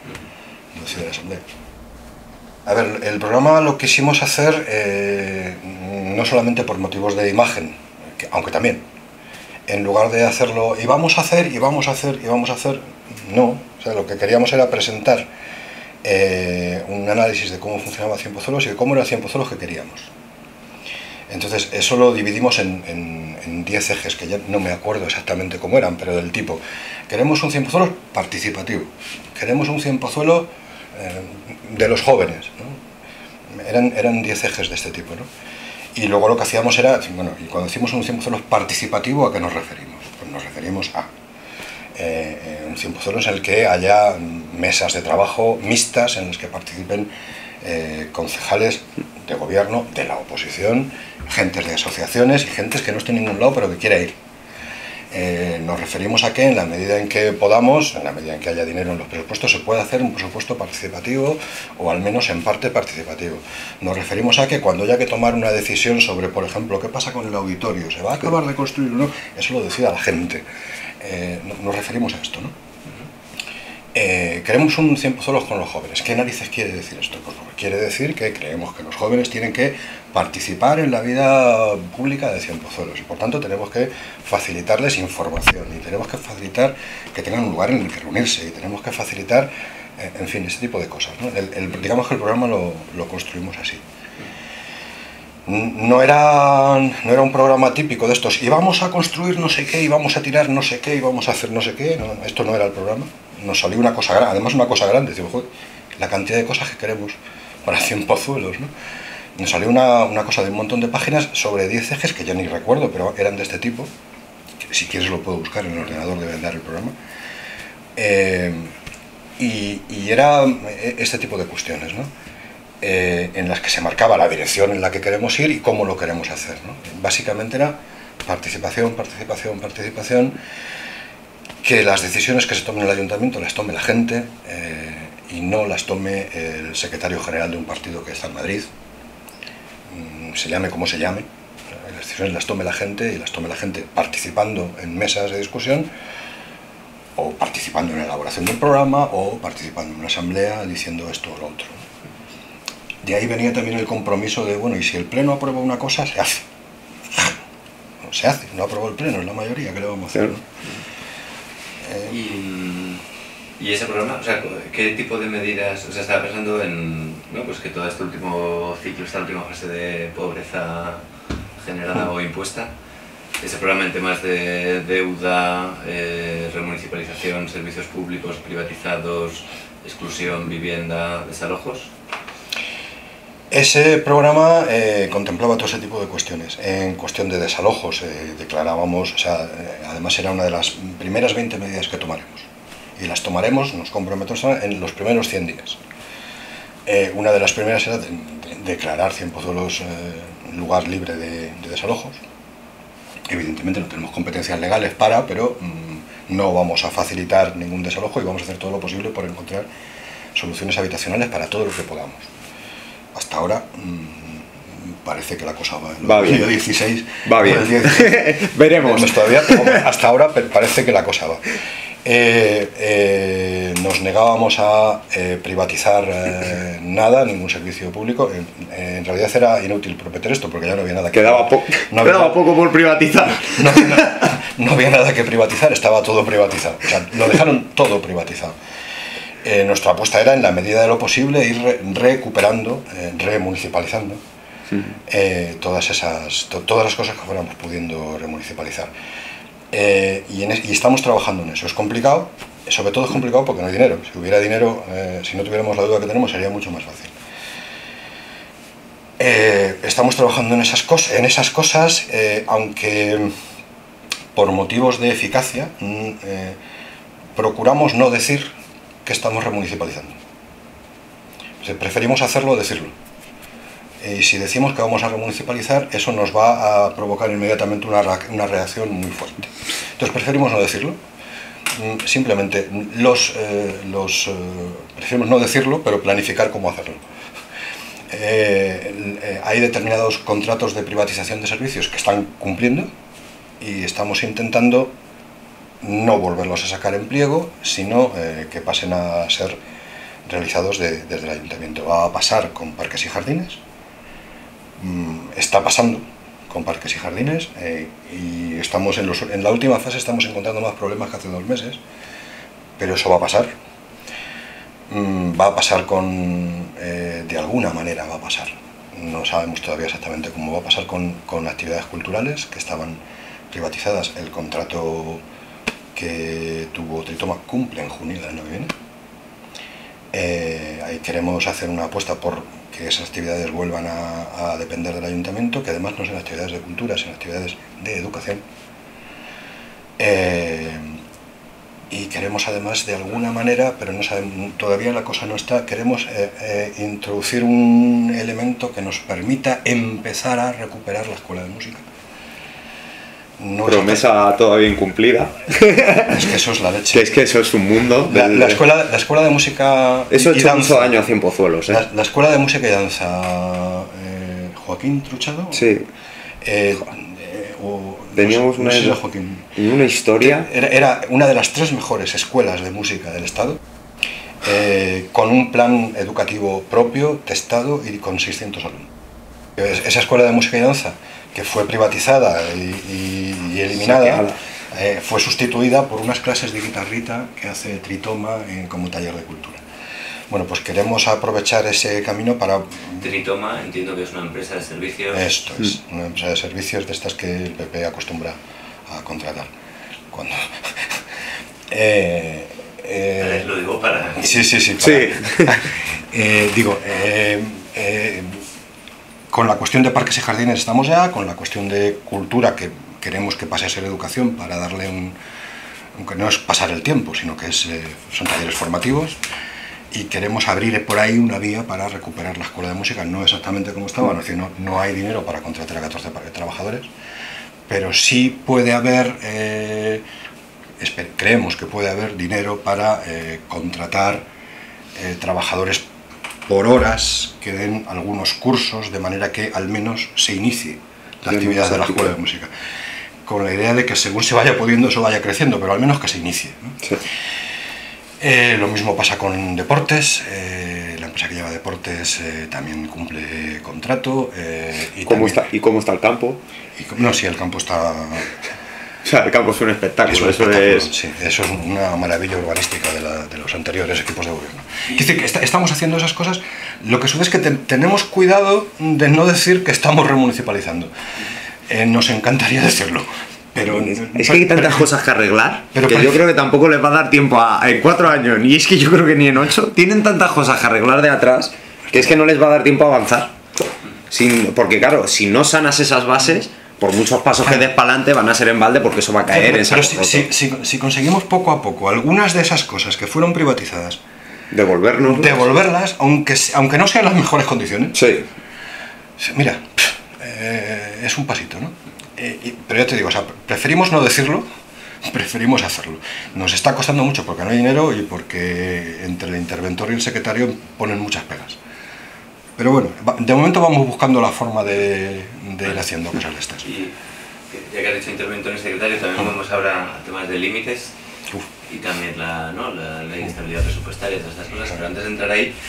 A ver, el programa lo quisimos hacer no solamente por motivos de imagen, aunque también. En lugar de hacerlo, y vamos a hacer, no. O sea, lo que queríamos era presentar un análisis de cómo funcionaba Cienpozuelos y de cómo era Cienpozuelos que queríamos. Entonces, eso lo dividimos en 10 ejes, que ya no me acuerdo exactamente cómo eran, pero del tipo, queremos un Cienpozuelos participativo, queremos un Cienpozuelos de los jóvenes, ¿no? Eran 10 ejes de este tipo, ¿no? Y luego lo que hacíamos era, bueno, y cuando decimos un Cienpozuelos participativo, ¿a qué nos referimos? Pues nos referimos a un Cienpozuelos en el que haya mesas de trabajo mixtas en las que participen concejales de gobierno, de la oposición, gentes de asociaciones y gentes que no estén en ningún lado pero que quiera ir. Nos referimos a que en la medida en que podamos, en la medida en que haya dinero en los presupuestos, se puede hacer un presupuesto participativo o al menos en parte participativo. Nos referimos a que cuando haya que tomar una decisión sobre, por ejemplo, qué pasa con el auditorio, se va a acabar de construir o no, eso lo decida la gente. Nos referimos a esto, ¿no? Queremos un Cienpozuelos con los jóvenes. ¿Qué narices quiere decir esto? Pues quiere decir que creemos que los jóvenes tienen que participar en la vida pública de Cienpozuelos y por tanto tenemos que facilitarles información y tenemos que facilitar que tengan un lugar en el que reunirse y tenemos que facilitar, en fin, ese tipo de cosas, ¿no? Digamos que el programa lo construimos así. No era un programa típico de estos, y vamos a construir no sé qué, y vamos a tirar no sé qué, y vamos a hacer no sé qué. No, esto no era el programa. Nos salió una cosa grande, además una cosa grande, decimos, joder, la cantidad de cosas que queremos para Cienpozuelos, ¿no? Nos salió una cosa de un montón de páginas sobre 10 ejes que yo ni recuerdo, pero eran de este tipo, si quieres lo puedo buscar en el ordenador, debe dar el programa. Y era este tipo de cuestiones, ¿no? En las que se marcaba la dirección en la que queremos ir y cómo lo queremos hacer, ¿no? Básicamente era participación, participación, participación, que las decisiones que se tomen en el ayuntamiento las tome la gente y no las tome el secretario general de un partido que está en Madrid, se llame como se llame. Las decisiones las tome la gente y las tome la gente participando en mesas de discusión o participando en la elaboración del programa o participando en una asamblea diciendo esto o lo otro. De ahí venía también el compromiso de, bueno, y si el pleno aprueba una cosa, se hace. No se hace, no aprobó el pleno, es la mayoría, ¿qué le vamos a hacer? ¿No? Y ese programa, o sea, ¿qué tipo de medidas? O sea, estaba pensando en, ¿no? Pues que todo este último ciclo, esta última fase de pobreza generada o impuesta, ese programa en temas de deuda, remunicipalización, servicios públicos privatizados, exclusión, vivienda, desalojos. Ese programa contemplaba todo ese tipo de cuestiones. En cuestión de desalojos declarábamos, o sea, además era una de las primeras 20 medidas que tomaremos. Y las tomaremos, nos comprometemos en los primeros 100 días. Una de las primeras era declarar Cienpozuelos lugar libre de desalojos. Evidentemente no tenemos competencias legales pero no vamos a facilitar ningún desalojo y vamos a hacer todo lo posible por encontrar soluciones habitacionales para todo lo que podamos. Hasta ahora parece que la cosa va. Va bien. 2016, va bien. 16, veremos. Todavía, hasta ahora parece que la cosa va. Nos negábamos a privatizar nada, ningún servicio público. En realidad era inútil prometer esto porque ya no había nada que quedaba poco por privatizar. No había nada que privatizar, estaba todo privatizado. O sea, lo dejaron todo privatizado. Nuestra apuesta era, en la medida de lo posible, ir recuperando, remunicipalizando todas las cosas que fuéramos pudiendo remunicipalizar. Y estamos trabajando en eso. Es complicado, sobre todo es complicado porque no hay dinero. Si hubiera dinero, si no tuviéramos la deuda que tenemos, sería mucho más fácil. Estamos trabajando en esas cosas, aunque por motivos de eficacia procuramos no decir que estamos remunicipalizando. O sea, preferimos hacerlo, decirlo. Y si decimos que vamos a remunicipalizar, eso nos va a provocar inmediatamente una reacción muy fuerte. Entonces preferimos no decirlo. Simplemente preferimos no decirlo, pero planificar cómo hacerlo. Hay determinados contratos de privatización de servicios que están cumpliendo y estamos intentando no volverlos a sacar en pliego, sino que pasen a ser realizados desde el ayuntamiento. Va a pasar con parques y jardines, está pasando con parques y jardines y estamos en la última fase, estamos encontrando más problemas que hace 2 meses, pero eso va a pasar. Va a pasar de alguna manera va a pasar. No sabemos todavía exactamente cómo va a pasar con actividades culturales que estaban privatizadas. El contrato que tuvo Tritoma cumple en junio del año que viene. Ahí queremos hacer una apuesta por que esas actividades vuelvan a depender del ayuntamiento, que además no sean actividades de cultura, sino actividades de educación. Y queremos además de alguna manera, pero no sabemos, todavía la cosa no está, queremos introducir un elemento que nos permita empezar a recuperar la escuela de música. No promesa todavía incumplida. Es que eso es la leche. Es que eso es un mundo. La escuela de música. Eso ha hecho mucho daño a Cienpozuelos. La escuela de música y danza Joaquín Truchado. Sí. Teníamos no sé si Joaquín. Una historia. Era una de las 3 mejores escuelas de música del Estado, con un plan educativo propio, testado y con 600 alumnos. Esa escuela de música y danza, que fue privatizada y eliminada, fue sustituida por unas clases de guitarrita que hace Tritoma como taller de cultura. Bueno, pues queremos aprovechar ese camino para... Tritoma, entiendo que es una empresa de servicios... Esto es, una empresa de servicios de estas que el PP acostumbra a contratar. Cuando... lo digo para... Sí. Con la cuestión de parques y jardines estamos ya, con la cuestión de cultura, que queremos que pase a ser educación para darle aunque no es pasar el tiempo, sino que son talleres formativos, y queremos abrir por ahí una vía para recuperar la escuela de música, no exactamente como estaba, no hay dinero para contratar a 14 trabajadores, pero sí puede haber, creemos que puede haber dinero para contratar trabajadores por horas que den algunos cursos, de manera que al menos se inicie la actividad de la escuela de música, con la idea de que según se vaya pudiendo eso vaya creciendo, pero al menos que se inicie, ¿no? Sí. Lo mismo pasa con deportes, la empresa que lleva deportes también cumple contrato. ¿Cómo está el campo? Sí, el campo está... O sea, el campo es un espectáculo, Sí, eso es una maravilla urbanística de los anteriores equipos de gobierno. Es decir, que estamos haciendo esas cosas, lo que sucede es que tenemos cuidado de no decir que estamos remunicipalizando. Nos encantaría decirlo. Pero, es que hay tantas cosas que arreglar que yo creo que tampoco les va a dar tiempo en 4 años, y es que yo creo que ni en 8, tienen tantas cosas que arreglar de atrás que es que no les va a dar tiempo a avanzar. Porque claro, si no sanas esas bases, por muchos pasos que des para adelante van a ser en balde, porque eso va a caer en saco roto. Si conseguimos poco a poco algunas de esas cosas que fueron privatizadas, devolverlas, aunque no sean las mejores condiciones, sí. Mira, es un pasito, ¿no? Pero ya te digo, o sea, preferimos no decirlo, preferimos hacerlo. Nos está costando mucho porque no hay dinero y porque entre el interventor y el secretario ponen muchas pegas. Pero bueno, de momento vamos buscando la forma de ir haciendo cosas de estas. Y ya que has dicho interventor y secretario, también vamos ahora a temas de límites y también la ley de estabilidad presupuestaria y todas estas cosas. Pero antes de entrar ahí,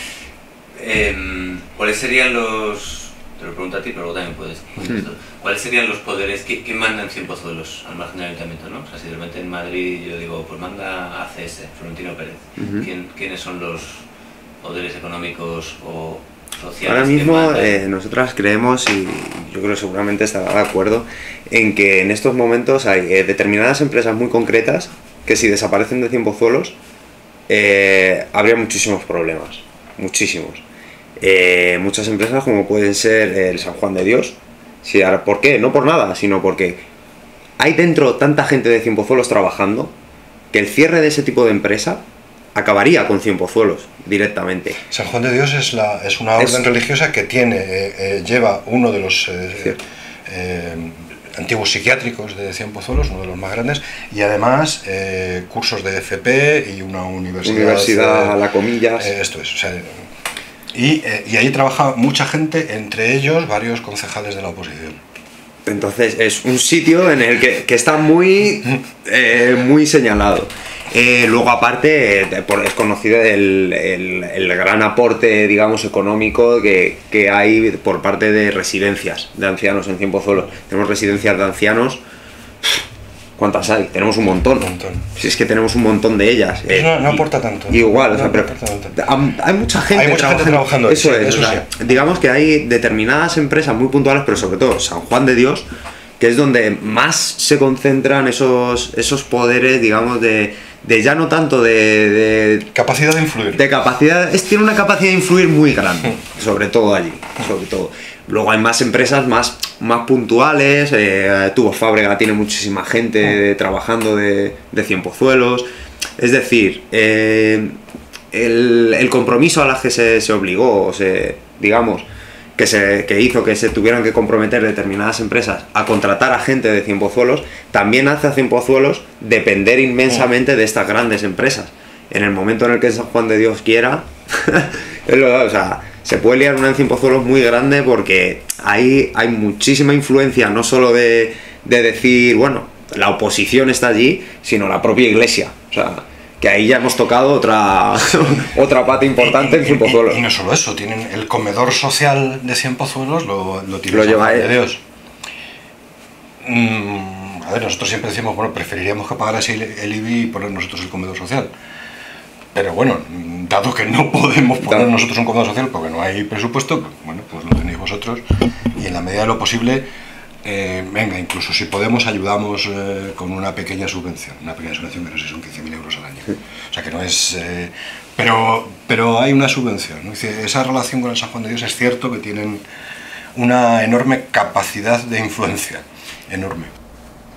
¿cuáles serían los... Te lo pregunto a ti, pero luego también puedes. ¿Cuáles serían los poderes que mandan Cienpozuelos al margen del ayuntamiento, ¿no? O sea, si de repente en Madrid yo digo, pues manda ACS, Florentino Pérez. ¿Quiénes son los poderes económicos o sociales? Ahora mismo nosotras creemos, y yo creo que seguramente estará de acuerdo, en que en estos momentos hay determinadas empresas muy concretas que si desaparecen de Cienpozuelos habría muchísimos problemas, muchísimos. Muchas empresas como pueden ser el San Juan de Dios. Sí, ahora, ¿por qué? No por nada, sino porque hay dentro tanta gente de Cienpozuelos trabajando que el cierre de ese tipo de empresa acabaría con Cienpozuelos directamente. San Juan de Dios es una orden religiosa que lleva uno de los antiguos psiquiátricos de Cienpozuelos, uno de los más grandes, y además cursos de FP y una universidad a la comillas. Esto es, o sea, y ahí trabaja mucha gente, entre ellos varios concejales de la oposición. Entonces es un sitio en el que está muy señalado. Luego aparte es conocido el gran aporte, digamos, económico que hay por parte de residencias de ancianos en Cienpozuelos. Tenemos residencias de ancianos. ¿Cuántas hay? Tenemos un montón. Si es que tenemos un montón de ellas. No aporta tanto. Igual, o sea, pero hay mucha gente trabajando. Eso sí, es. Eso o sea, digamos que hay determinadas empresas muy puntuales, pero sobre todo San Juan de Dios, que es donde más se concentran esos poderes, digamos, de ya no tanto de capacidad de influir. Tiene una capacidad de influir muy grande, sobre todo allí, sobre todo. Luego hay más empresas más puntuales, Tubos Fábrega tiene muchísima gente trabajando de Cienpozuelos. Es decir, el compromiso a la que se obligó, digamos, que hizo que se tuvieran que comprometer determinadas empresas a contratar a gente de Cienpozuelos, también hace a Cienpozuelos depender inmensamente de estas grandes empresas. En el momento en el que San Juan de Dios quiera, o sea, se puede liar una en Cienpozuelos muy grande, porque ahí hay muchísima influencia, no solo de decir, bueno, la oposición está allí, sino la propia iglesia. O sea, que ahí ya hemos tocado otra pata importante en Cienpozuelos. Y no solo eso, tienen el comedor social de Cienpozuelos, lo tiene Lo San lleva Juan de él. Dios. A ver, nosotros siempre decimos, bueno, preferiríamos que pagara así el IBI y poner nosotros el comedor social. Pero bueno, dado que no podemos poner nosotros un comedor social porque no hay presupuesto, pues, bueno, pues lo tenéis vosotros, y en la medida de lo posible, venga, incluso si podemos ayudamos con una pequeña subvención que no sé si son 15.000 euros al año. O sea que no es... pero hay una subvención, ¿no? Esa relación con el San Juan de Dios es cierto que tienen una enorme capacidad de influencia, enorme.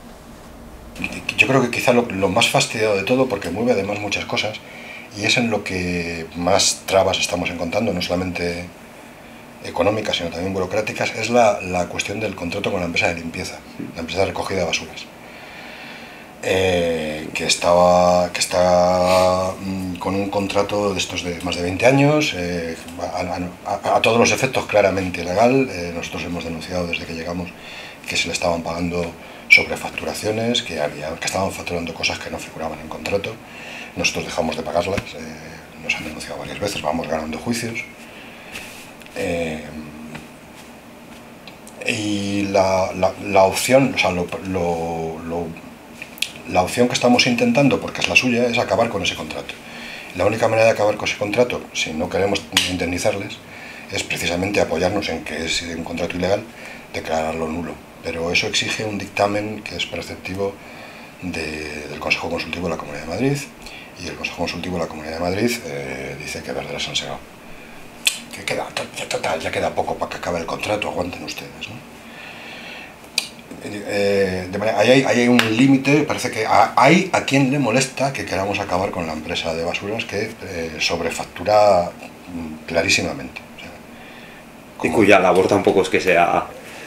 yo creo que quizá lo más fastidiado de todo, porque mueve además muchas cosas, y es en lo que más trabas estamos encontrando, no solamente económicas, sino también burocráticas, es la cuestión del contrato con la empresa de limpieza, la empresa de recogida de basuras. Que está con un contrato de estos de más de 20 años, a todos los efectos claramente legal. Nosotros hemos denunciado desde que llegamos que se le estaban pagando sobrefacturaciones, que estaban facturando cosas que no figuraban en contrato. Nosotros dejamos de pagarlas, nos han denunciado varias veces, vamos ganando juicios. Y la opción, o sea, la opción que estamos intentando, porque es la suya, es acabar con ese contrato. La única manera de acabar con ese contrato, si no queremos indemnizarles, es precisamente apoyarnos en que es un contrato ilegal, declararlo nulo. Pero eso exige un dictamen que es preceptivo del Consejo Consultivo de la Comunidad de Madrid, y el Consejo Consultivo de la Comunidad de Madrid dice que verdaderas han segado. Que queda, total, ya queda poco para que acabe el contrato, aguanten ustedes, ¿no? De manera, ahí hay un límite, parece que hay a quien le molesta que queramos acabar con la empresa de basuras que sobrefactura clarísimamente. O sea, y cuya labor tampoco es que sea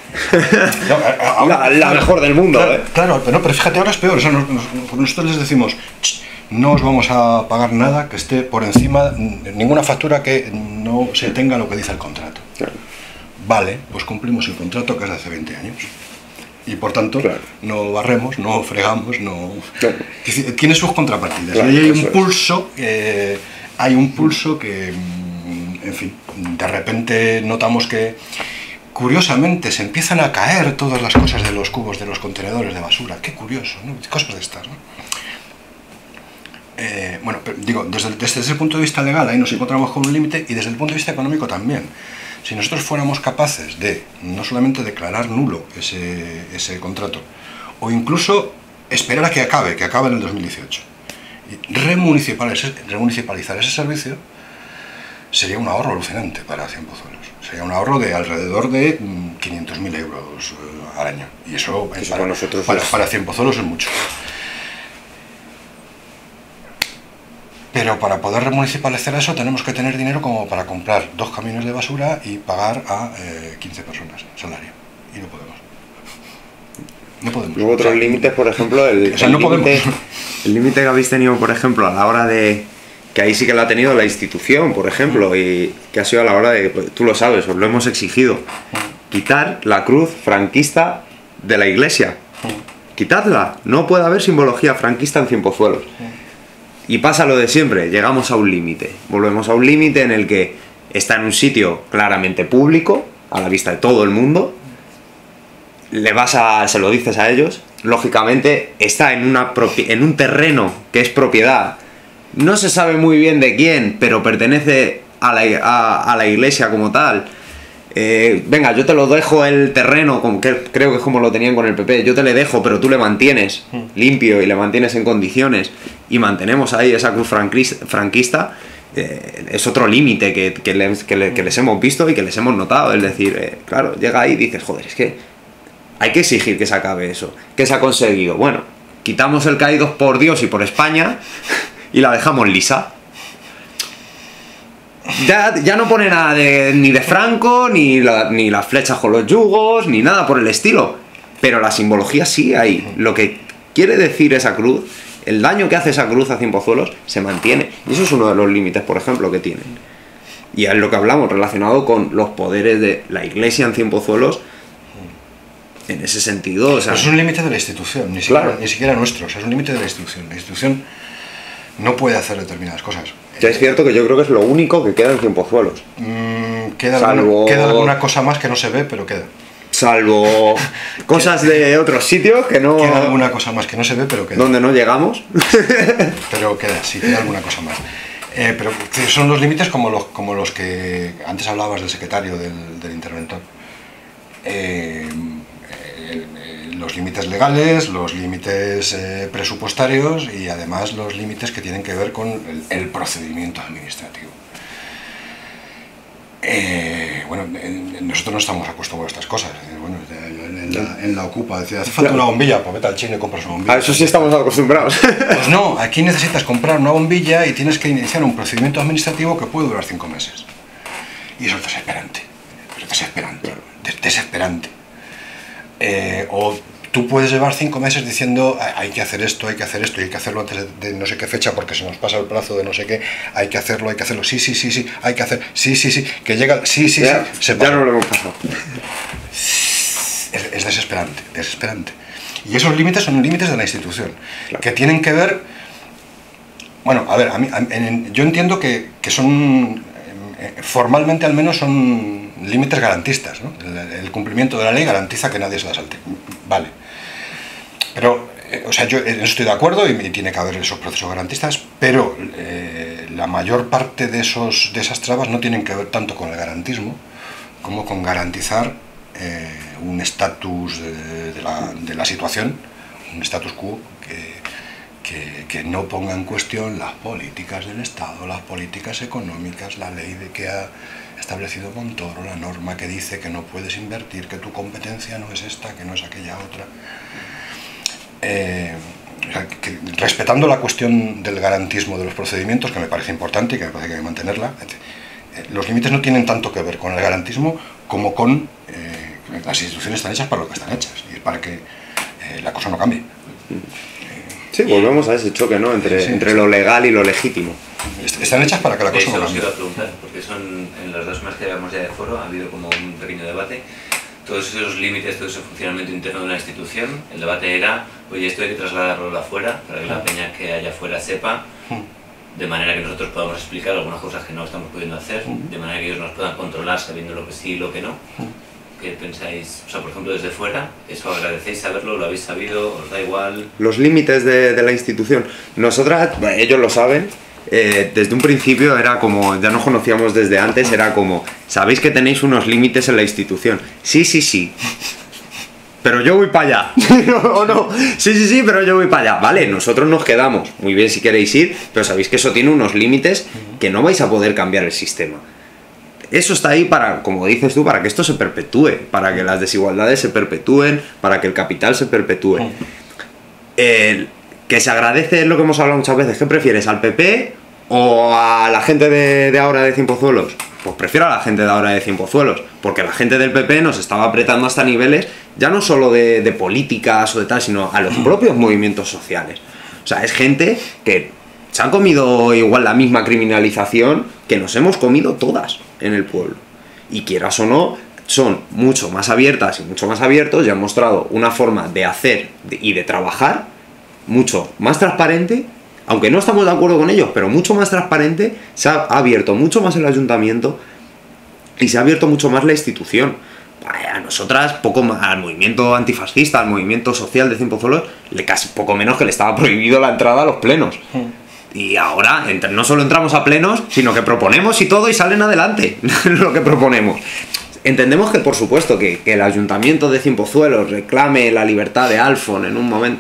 la mejor del mundo. Claro, pero fíjate, ahora es peor. O sea, nosotros les decimos, no os vamos a pagar nada que esté por encima, ninguna factura que no se tenga lo que dice el contrato. Claro. Vale, pues cumplimos el contrato que es de hace 20 años. Y por tanto, claro, no barremos, no fregamos, no... Claro. Tiene sus contrapartidas. Claro, y hay un pulso que, en fin, de repente notamos que, curiosamente, se empiezan a caer todas las cosas de los cubos, de los contenedores de basura. Qué curioso, ¿no? Cosas de estas, ¿no? Bueno, digo, desde ese punto de vista legal ahí nos encontramos con un límite, y desde el punto de vista económico también. Si nosotros fuéramos capaces de no solamente declarar nulo ese contrato, o incluso esperar a que acabe en el 2018, y remunicipalizar ese servicio, sería un ahorro alucinante para Cienpozuelos. Sería un ahorro de alrededor de 500.000 euros al año. Y eso para Cienpozuelos es mucho. Pero para poder remunicipalizar eso tenemos que tener dinero como para comprar 2 camiones de basura y pagar a 15 personas salario. Y no podemos. No podemos. Luego otros límites, por ejemplo, el límite que habéis tenido, por ejemplo, a la hora de... Que ahí sí que lo ha tenido la institución, por ejemplo, y que ha sido a la hora de... Pues, tú lo sabes, os lo hemos exigido. Quitar la cruz franquista de la iglesia. Quitadla. No puede haber simbología franquista en Cienpozuelos. Y pasa lo de siempre, llegamos a un límite. Volvemos a un límite en el que está en un sitio claramente público, a la vista de todo el mundo. Se lo dices a ellos. Lógicamente está en un terreno que es propiedad. No se sabe muy bien de quién, pero pertenece a la iglesia como tal. Venga, yo te lo dejo el terreno, creo que es como lo tenían con el PP, yo te le dejo, pero tú le mantienes limpio y le mantienes en condiciones, y mantenemos ahí esa cruz franquista. Es otro límite que les hemos visto y que les hemos notado. Es decir, claro, llega ahí y dices, joder, es que hay que exigir que se acabe eso. ¿Qué se ha conseguido? Bueno, quitamos el caídos por Dios y por España y la dejamos lisa. Ya no pone nada ni de Franco, ni las flechas con los yugos, ni nada por el estilo. Pero la simbología sí hay. Lo que quiere decir esa cruz, el daño que hace esa cruz a Cienpozuelos, se mantiene. Y eso es uno de los límites, por ejemplo, que tienen. Y es lo que hablamos, relacionado con los poderes de la iglesia en Cienpozuelos, en ese sentido. O sea, es un límite de la institución, ni siquiera nuestro. O sea, es un límite de la institución. La institución no puede hacer determinadas cosas. Ya es cierto que yo creo que es lo único que queda en Cienpozuelos. Queda alguna cosa más que no se ve, pero queda. Salvo cosas de otros sitios que no... Queda alguna cosa más que no se ve, pero queda. ¿Dónde no llegamos? Pero queda, sí, queda alguna cosa más. Pero son los límites como los que... Antes hablabas del secretario, del interventor. Los límites legales, los límites presupuestarios, y además los límites que tienen que ver con el procedimiento administrativo. Bueno, nosotros no estamos acostumbrados a estas cosas. Bueno, en la Ocupa. Decía, hace falta una bombilla, pues vete al chino y compras una bombilla. A eso sí estamos acostumbrados. Pues no, aquí necesitas comprar una bombilla y tienes que iniciar un procedimiento administrativo que puede durar 5 meses. Y eso es desesperante. Desesperante. O tú puedes llevar 5 meses diciendo hay que hacer esto, hay que hacerlo antes de no sé qué fecha porque se nos pasa el plazo de no sé qué, hay que hacerlo, sí, hay que hacer, sí, que llega, sí, ya, se pasa. Ya no lo hemos pasado. Es desesperante. Y esos límites son límites de la institución, claro, que tienen que ver, bueno, a ver, yo entiendo que son, formalmente al menos son límites garantistas, ¿no? El cumplimiento de la ley garantiza que nadie se la salte, vale. Pero, o sea, yo estoy de acuerdo y tiene que haber esos procesos garantistas, pero la mayor parte de esas trabas no tienen que ver tanto con el garantismo como con garantizar un estatus de la situación, un status quo que no ponga en cuestión las políticas del Estado, las políticas económicas, la ley que ha establecido Montoro, la norma que dice que no puedes invertir, que tu competencia no es esta, que no es aquella otra. Respetando la cuestión del garantismo de los procedimientos, que me parece importante y que me parece que hay que mantenerla, los límites no tienen tanto que ver con el garantismo como con las instituciones están hechas para lo que están hechas y para que la cosa no cambie. Sí, volvemos a ese choque, ¿no? Entre lo legal y lo legítimo. Están hechas para que la cosa no cambie. Eso os iba a preguntar, porque son, en las 2 semanas que llevamos ya de foro ha habido como un pequeño debate. Todos esos límites, todo ese funcionamiento interno de una institución, el debate era, oye, esto hay que trasladarlo afuera, para que la peña que haya afuera sepa, de manera que nosotros podamos explicar algunas cosas que no estamos pudiendo hacer, de manera que ellos nos puedan controlar sabiendo lo que sí y lo que no. ¿Qué pensáis? O sea, por ejemplo, desde fuera, ¿eso agradecéis saberlo? ¿Lo habéis sabido? ¿Os da igual? Los límites de la institución. Nosotras, ellos lo saben, desde un principio era como, ya nos conocíamos desde antes, era como, sabéis que tenéis unos límites en la institución. Sí. Pero yo voy para allá. ¿O no? Sí, pero yo voy para allá. Vale, nosotros nos quedamos. Muy bien si queréis ir, pero sabéis que eso tiene unos límites que no vais a poder cambiar el sistema. Eso está ahí para, como dices tú, para que esto se perpetúe, para que las desigualdades se perpetúen, para que el capital se perpetúe. Que se agradece es lo que hemos hablado muchas veces. ¿Qué prefieres, al PP o a la gente de ahora de Cienpozuelos? Pues prefiero a la gente de ahora de Cienpozuelos, porque la gente del PP nos estaba apretando hasta niveles, ya no solo de políticas o de tal, sino a los propios movimientos sociales. O sea, es gente que se han comido igual la misma criminalización que nos hemos comido todas en el pueblo. Y quieras o no, son mucho más abiertas y mucho más abiertos y han mostrado una forma de hacer y de trabajar mucho más transparente, aunque no estamos de acuerdo con ellos, pero mucho más transparente. Se ha abierto mucho más el ayuntamiento y se ha abierto mucho más la institución. A nosotras, poco más, al movimiento antifascista, al movimiento social de Cienpozuelos, casi poco menos que le estaba prohibido la entrada a los plenos. Y ahora no solo entramos a plenos, sino que proponemos y todo y salen adelante lo que proponemos. Entendemos que, por supuesto, que el ayuntamiento de Cienpozuelos reclame la libertad de Alfon en un momento.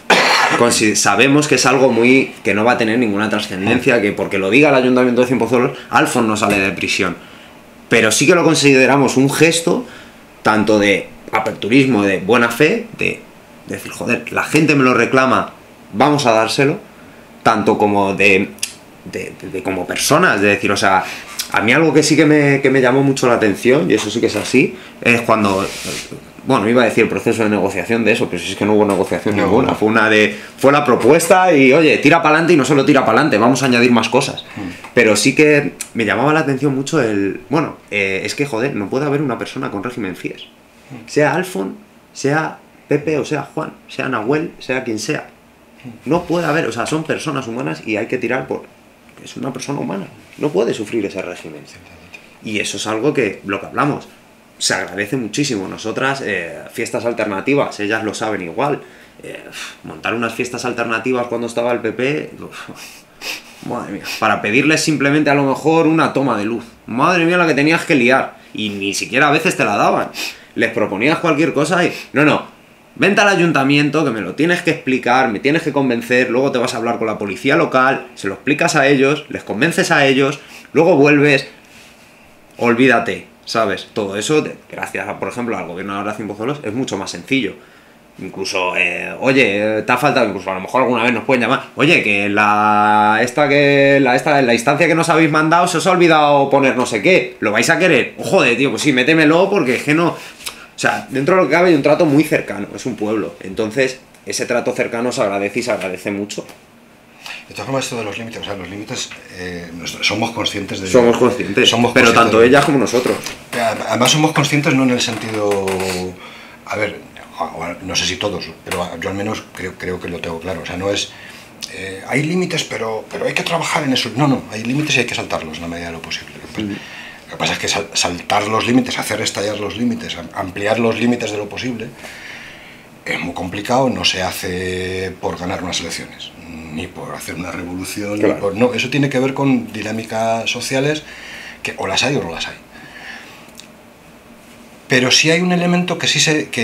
Sabemos que es algo que no va a tener ninguna trascendencia, que porque lo diga el ayuntamiento de Cienpozuelos, Alfon no sale de prisión. Pero sí que lo consideramos un gesto, tanto de aperturismo, de buena fe, de decir, joder, la gente me lo reclama, vamos a dárselo, tanto como de como personas, de decir, o sea, a mí algo que sí que me llamó mucho la atención, y eso sí que es así, es cuando, bueno, iba a decir el proceso de negociación de eso, pero si es que no hubo negociación ninguna, fue la propuesta y, oye, tira para adelante y no solo tira para adelante, vamos a añadir más cosas. Pero sí que me llamaba la atención mucho es que, joder, no puede haber una persona con régimen FIES, sea Alfon, sea Pepe o sea Juan, sea Nahuel, sea quien sea. No puede haber, o sea, son personas humanas y hay que tirar por... Es una persona humana, no puede sufrir ese régimen. Y eso es algo que, lo que hablamos, se agradece muchísimo. Nosotras, fiestas alternativas, ellas lo saben igual. Montar unas fiestas alternativas cuando estaba el PP, madre mía, para pedirles simplemente a lo mejor una toma de luz. Madre mía la que tenías que liar. Y ni siquiera a veces te la daban. Les proponías cualquier cosa y... No, vente al ayuntamiento, que me lo tienes que explicar, me tienes que convencer, luego te vas a hablar con la policía local, se lo explicas a ellos, les convences a ellos, luego vuelves, olvídate. ¿sabes? Todo eso, gracias, por ejemplo, al gobierno de ahora Sin Pozuelos, es mucho más sencillo. Incluso, oye, te ha faltado, incluso a lo mejor alguna vez nos pueden llamar, oye, que la instancia que nos habéis mandado se os ha olvidado poner no sé qué, ¿lo vais a querer? Oh, joder, tío, pues sí, métemelo porque es que no... O sea, dentro de lo que cabe hay un trato muy cercano, es un pueblo, entonces ese trato cercano se agradece y se agradece mucho. De todas formas, esto de los límites, o sea, los límites somos conscientes de... Somos conscientes, pero conscientes tanto de, ellas como nosotros. Además somos conscientes no en el sentido... A ver, no sé si todos, pero yo al menos creo que lo tengo claro. O sea, no es... hay límites, pero hay que trabajar en eso. No, hay límites y hay que saltarlos en la medida de lo posible. Pues, lo que pasa es que saltar los límites, hacer estallar los límites, ampliar los límites de lo posible, es muy complicado, no se hace por ganar unas elecciones, ni por hacer una revolución, claro. No, eso tiene que ver con dinámicas sociales que o las hay o no las hay. Pero sí hay un elemento que sí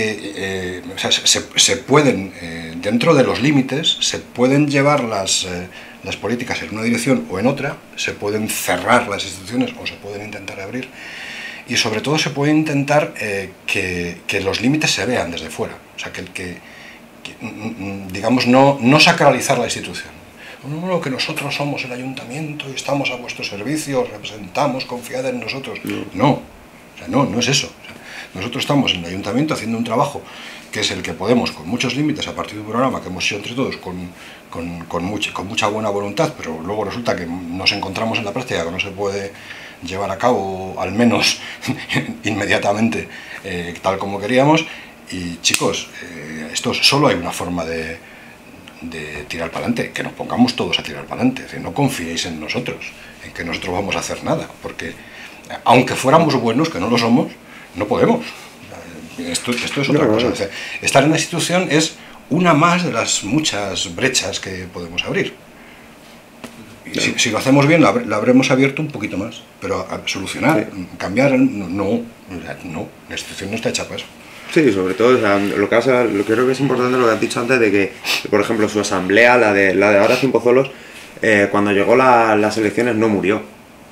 se pueden, dentro de los límites, se pueden llevar las políticas en una dirección o en otra, se pueden cerrar las instituciones o se pueden intentar abrir, y sobre todo se puede intentar que los límites se vean desde fuera, o sea, digamos, no sacralizar la institución. No, que nosotros somos el ayuntamiento y estamos a vuestro servicio, representamos, confiad en nosotros. No, o sea, no es eso. O sea, nosotros estamos en el ayuntamiento haciendo un trabajo que es el que podemos, con muchos límites, a partir de un programa que hemos hecho entre todos con mucha buena voluntad, pero luego resulta que nos encontramos en la práctica que no se puede llevar a cabo, al menos inmediatamente, tal como queríamos. Y chicos, esto solo hay una forma de tirar para adelante, que nos pongamos todos a tirar para adelante. Es decir, no confiéis en nosotros, en que nosotros vamos a hacer nada, porque aunque fuéramos buenos, que no lo somos, no podemos. Esto es otra cosa. O sea, estar en la institución es una más de las muchas brechas que podemos abrir. Y si lo hacemos bien, la habremos abierto un poquito más, pero a solucionar, cambiar, no, la institución no está hecha para eso. Sí, sobre todo, o sea, lo que creo que es importante lo que has dicho antes de que, por ejemplo, su asamblea, la de ahora Sin Pozuelos, cuando llegó las elecciones no murió.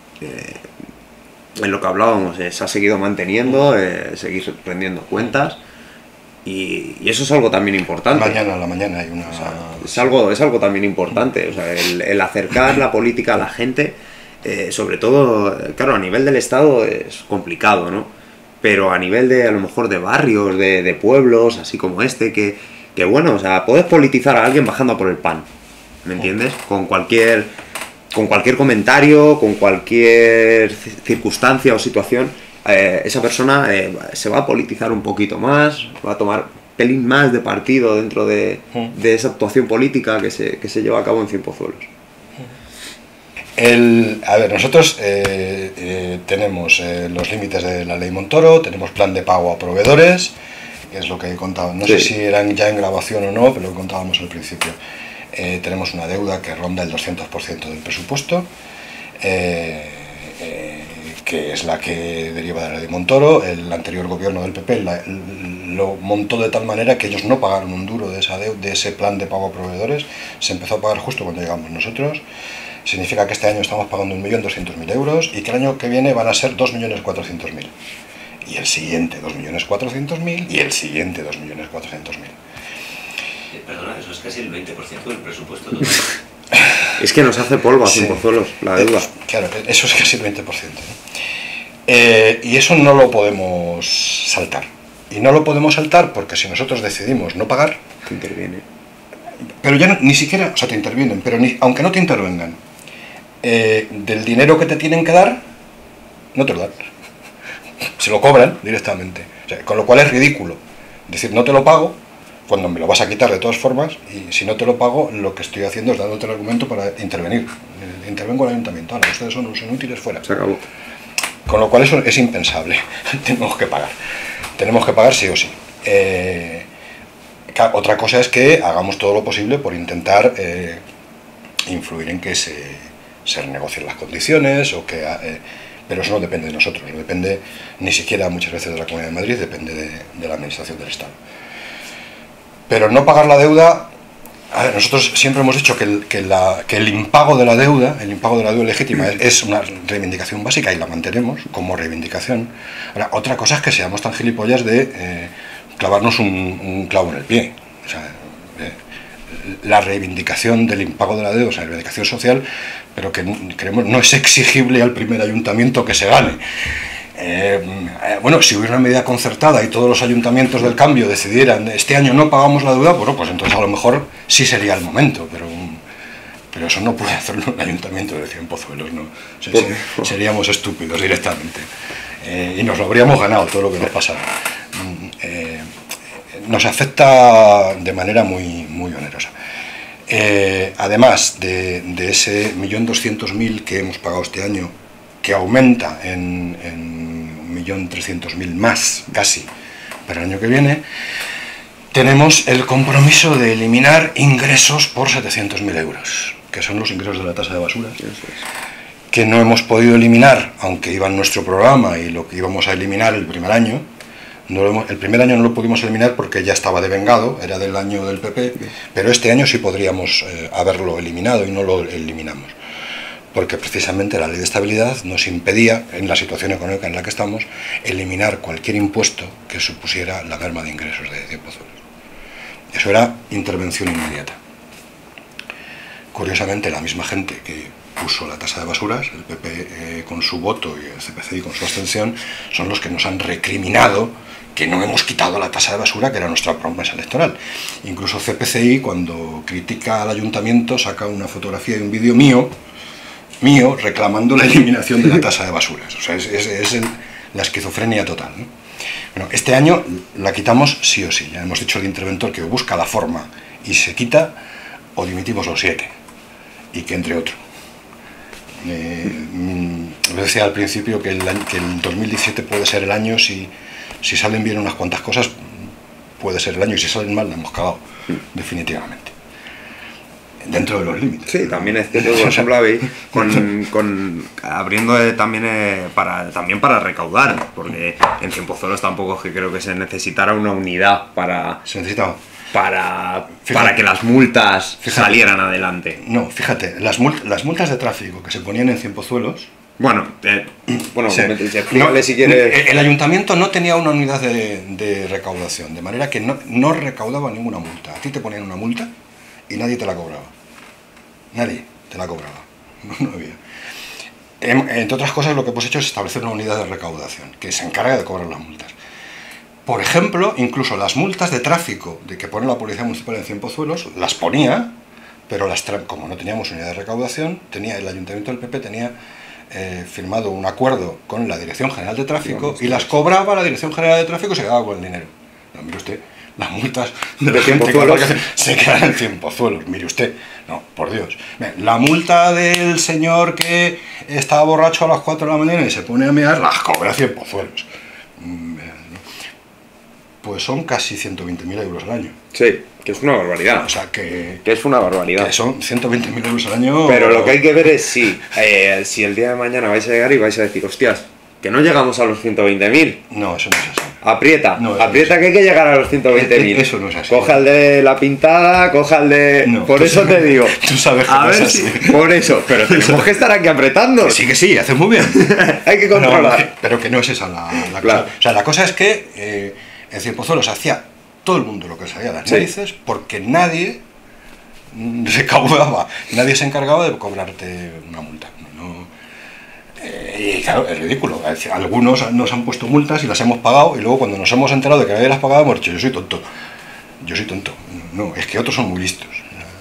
En lo que hablábamos, se ha seguido manteniendo, seguir rendiendo cuentas, y eso es algo también importante. A la mañana hay una... O sea, es algo también importante, o sea, el acercar la política a la gente, sobre todo, claro, a nivel del Estado es complicado, ¿no? Pero a nivel de, a lo mejor, de barrios, de pueblos, así como este, que bueno, o sea, puedes politizar a alguien bajando a por el pan, ¿me entiendes? Con cualquier comentario, con cualquier circunstancia o situación, esa persona se va a politizar un poquito más, va a tomar pelín más de partido dentro de esa actuación política que se lleva a cabo en Sin Pozuelos. A ver, nosotros tenemos los límites de la ley Montoro, tenemos plan de pago a proveedores, que es lo que he contado. No sé si eran ya en grabación o no, pero lo contábamos al principio. Tenemos una deuda que ronda el 200% del presupuesto, que es la que deriva de la ley Montoro. El anterior gobierno del PP lo montó de tal manera que ellos no pagaron un duro de ese plan de pago a proveedores. Se empezó a pagar justo cuando llegamos nosotros. Significa que este año estamos pagando 1.200.000 euros y que el año que viene van a ser 2.400.000. Y el siguiente 2.400.000 y el siguiente 2.400.000. Perdona, eso es casi el 20% del presupuesto total. Es que nos hace polvo a Sin Pozuelos, la deuda. Claro, eso es casi el 20%, ¿no? Y eso no lo podemos saltar. Y no lo podemos saltar porque si nosotros decidimos no pagar... Te interviene. Pero ya ni siquiera, o sea, te intervienen, pero aunque no te intervengan, del dinero que te tienen que dar, no te lo dan. Se lo cobran directamente. O sea, con lo cual es ridículo. Es decir, no te lo pago cuando me lo vas a quitar de todas formas, y si no te lo pago, lo que estoy haciendo es dándote el argumento para intervenir. Intervengo al ayuntamiento, ahora ustedes son los inútiles, fuera. Se acabó. Con lo cual eso es impensable. Tenemos que pagar sí o sí. Otra cosa es que hagamos todo lo posible por intentar influir en que se renegocien las condiciones, pero eso no depende de nosotros, no depende ni siquiera muchas veces de la Comunidad de Madrid, depende de la Administración del Estado. Pero no pagar la deuda A ver, nosotros siempre hemos dicho que el impago de la deuda, legítima, es una reivindicación básica y la mantenemos como reivindicación. Ahora, otra cosa es que seamos tan gilipollas de clavarnos un clavo en el pie. O sea, la reivindicación del impago de la deuda es una reivindicación social, pero que creemos no es exigible al primer ayuntamiento que se gane. Bueno, si hubiera una medida concertada y todos los ayuntamientos del cambio decidieran este año no pagamos la deuda, bueno, pues entonces a lo mejor sí sería el momento, pero eso no puede hacerlo un ayuntamiento de Cienpozuelos, ¿no? Seríamos estúpidos directamente, y nos lo habríamos ganado todo lo que nos pasara. Nos afecta de manera muy, muy onerosa. Además de ese 1.200.000 que hemos pagado este año, que aumenta en 1.300.000 más, casi, para el año que viene, tenemos el compromiso de eliminar ingresos por 700.000 euros, que son los ingresos de la tasa de basura, que no hemos podido eliminar, aunque iba en nuestro programa y lo que íbamos a eliminar el primer año. El primer año no lo pudimos eliminar porque ya estaba devengado, era del año del PP, pero este año sí podríamos haberlo eliminado y no lo eliminamos, porque precisamente la ley de estabilidad nos impedía, en la situación económica en la que estamos, eliminar cualquier impuesto que supusiera la merma de ingresos de Cienpozuelos. Eso era intervención inmediata. Curiosamente, la misma gente que puso la tasa de basuras, el PP con su voto y el CPCI con su abstención, son los que nos han recriminado que no hemos quitado la tasa de basura, que era nuestra promesa electoral. Incluso CPCI, cuando critica al ayuntamiento, saca una fotografía y un vídeo mío reclamando la eliminación de la tasa de basuras. O sea, es la esquizofrenia total, ¿no? Bueno, este año la quitamos sí o sí. Ya hemos dicho al interventor que busca la forma y se quita, o dimitimos los 7 y que entre otro. Lo decía al principio que el 2017 puede ser el año, si salen bien unas cuantas cosas, puede ser el año, y si salen mal la hemos cagado, definitivamente. Dentro de los límites. Sí, también es cierto, por ejemplo, abriendo también para recaudar, porque en Cienpozuelos tampoco es que creo que se necesitara una unidad para que las multas salieran adelante. No, fíjate, las multas de tráfico que se ponían en Cienpozuelos. Bueno, Sí. explícale si quieres. El ayuntamiento no tenía una unidad de recaudación, de manera que no recaudaba ninguna multa. A ti te ponían una multa y nadie te la cobraba. Nadie te la cobraba. No había. Entre otras cosas, lo que hemos hecho es establecer una unidad de recaudación que se encarga de cobrar las multas. Por ejemplo, incluso las multas de tráfico que pone la Policía Municipal en Cienpozuelos, las ponía, pero como no teníamos unidad de recaudación, el Ayuntamiento del PP tenía firmado un acuerdo con la Dirección General de Tráfico y las cobraba la Dirección General de Tráfico y se quedaba con el dinero. No, mire usted, las multas de la gente que se quedan en Cienpozuelos, mire usted, no, por Dios. La multa del señor que estaba borracho a las 4 de la mañana y se pone a mear, las cobra Cienpozuelos. Pues son casi 120.000 euros al año. Sí, que es una barbaridad. O sea, que es una barbaridad. Que son 120.000 euros al año. Pero lo que hay que ver es si el día de mañana vais a llegar y vais a decir, hostias, que no llegamos a los 120.000. No, eso no es así. Aprieta, no, aprieta no que hay que llegar a los 120.000. Eso no es así. Coja el de la pintada, coja el de... No, por eso te digo. Tú sabes que a no ver es así. Por eso, pero tenemos que estar aquí apretando. Que sí, haces muy bien. Hay que controlar. No, pero que no es esa la Claro. cosa. O sea, la cosa es que en Cienpozuelos hacía todo el mundo lo que salía a las narices, porque nadie recaudaba, nadie se encargaba de cobrarte una multa. Y claro, es ridículo. Algunos nos han puesto multas y las hemos pagado, y luego cuando nos hemos enterado de que nadie las pagaba, hemos dicho, yo soy tonto. No, es que otros son muy listos.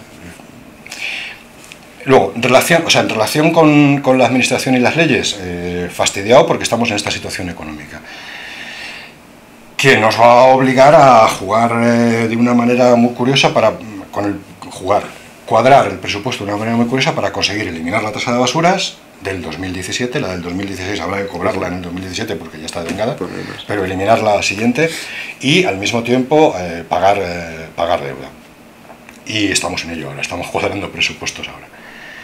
Luego, en relación con la administración y las leyes, fastidiado porque estamos en esta situación económica, que nos va a obligar a jugar de una manera muy curiosa cuadrar el presupuesto de una manera muy curiosa para conseguir eliminar la tasa de basuras del 2017, la del 2016 habrá que cobrarla en el 2017 porque ya está devengada, pero eliminar la siguiente y al mismo tiempo pagar deuda. Y estamos en ello ahora, estamos cuadrando presupuestos ahora.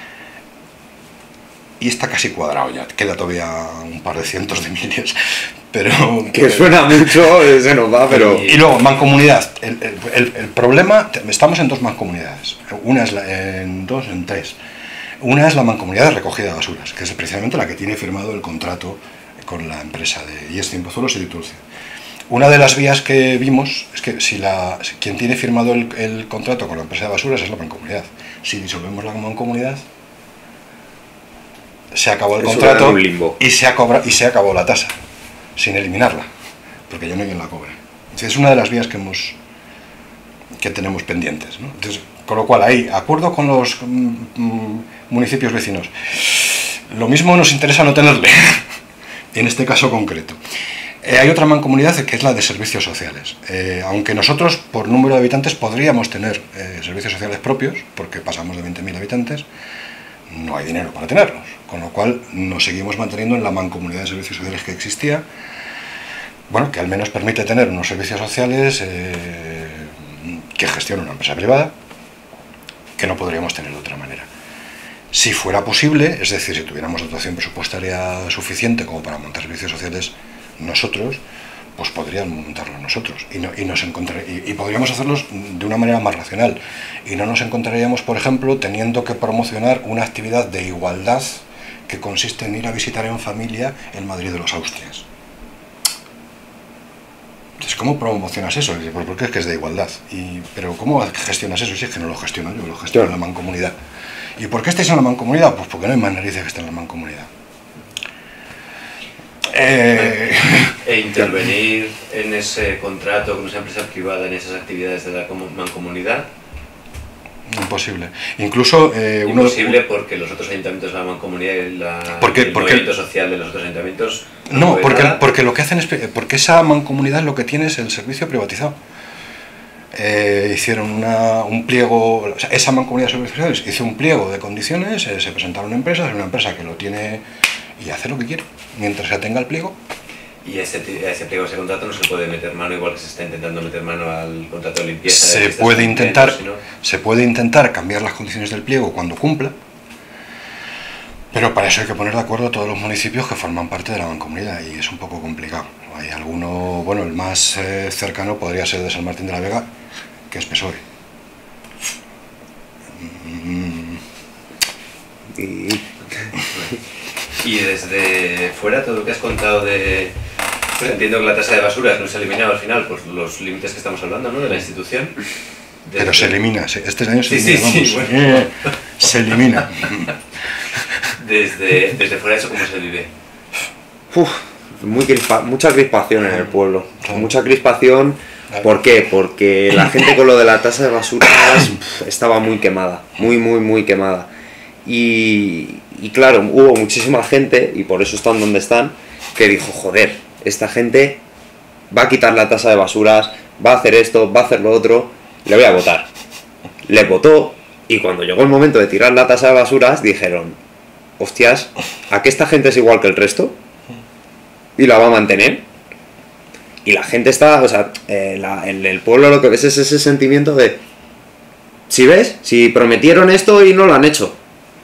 Y está casi cuadrado ya, queda todavía un par de cientos de miles, pero... Que suena mucho, se nos va, pero... Y luego, mancomunidad. El problema, estamos en dos mancomunidades. Una es en tres. Una es la mancomunidad de recogida de basuras, que es precisamente la que tiene firmado el contrato con la empresa de IES Cienpozuelos y Ditulce. Una de las vías que vimos es que quien tiene firmado el contrato con la empresa de basuras es la mancomunidad. Si disolvemos la mancomunidad, se acabó el contrato y se acabó la tasa, sin eliminarla, porque ya no hay quien la cobre. Entonces, es una de las vías que tenemos pendientes, ¿no? Entonces, con lo cual, hay acuerdo con los municipios vecinos. Lo mismo nos interesa no tenerle, en este caso concreto. Hay otra mancomunidad que es la de servicios sociales. Aunque nosotros, por número de habitantes, podríamos tener servicios sociales propios, porque pasamos de 20.000 habitantes, no hay dinero para tenerlos. Con lo cual, nos seguimos manteniendo en la mancomunidad de servicios sociales que existía, bueno, que al menos permite tener unos servicios sociales que gestiona una empresa privada, que no podríamos tener de otra manera. Si fuera posible, es decir, si tuviéramos dotación presupuestaria suficiente como para montar servicios sociales nosotros, pues podríamos montarlos nosotros y podríamos hacerlos de una manera más racional, y no nos encontraríamos, por ejemplo, teniendo que promocionar una actividad de igualdad que consiste en ir a visitar en familia el Madrid de los Austrias. Entonces, ¿cómo promocionas eso? Pues porque es que es de igualdad. Pero ¿cómo gestionas eso? Si es que no lo gestiono yo, lo gestiono en la mancomunidad. ¿Y por qué estáis en la mancomunidad? Pues porque no hay más narices que estén en la mancomunidad. E intervenir en ese contrato con esa empresa privada en esas actividades de la mancomunidad. Imposible. Incluso imposible porque los otros ayuntamientos de la mancomunidad y el movimiento social de los otros ayuntamientos no, porque lo que hacen es porque esa mancomunidad lo que tiene es el servicio privatizado. Hicieron un pliego, o sea, esa mancomunidad de servicios sociales hizo un pliego de condiciones, se presentaron empresas, es una empresa que lo tiene y hace lo que quiere mientras se tenga el pliego. Y a ese pliego, ese contrato no se puede meter mano, igual que se está intentando meter mano al contrato de limpieza. Se puede intentar cambiar las condiciones del pliego cuando cumpla, pero para eso hay que poner de acuerdo a todos los municipios que forman parte de la mancomunidad, y es un poco complicado. Hay alguno, bueno, el más cercano podría ser de San Martín de la Vega, que es PSOE. Y desde fuera, todo lo que has contado de... Pues entiendo que la tasa de basuras no se ha eliminado al final por los límites que estamos hablando, ¿no?, de la institución. Pero se elimina, este año se elimina, sí, bueno. Se elimina. Desde fuera, ¿eso cómo se vive? Mucha crispación en el pueblo, mucha crispación. ¿Por qué? Porque la gente con lo de la tasa de basuras estaba muy quemada, muy quemada. Y claro, hubo muchísima gente, y por eso están donde están, que dijo, joder, esta gente va a quitar la tasa de basuras, va a hacer esto, va a hacer lo otro, le voy a votar. Le votó, y cuando llegó el momento de tirar la tasa de basuras, dijeron, hostias, ¿a qué esta gente es igual que el resto? ¿Y la va a mantener? Y la gente está, o sea, en el pueblo lo que ves es ese sentimiento de, si prometieron esto y no lo han hecho.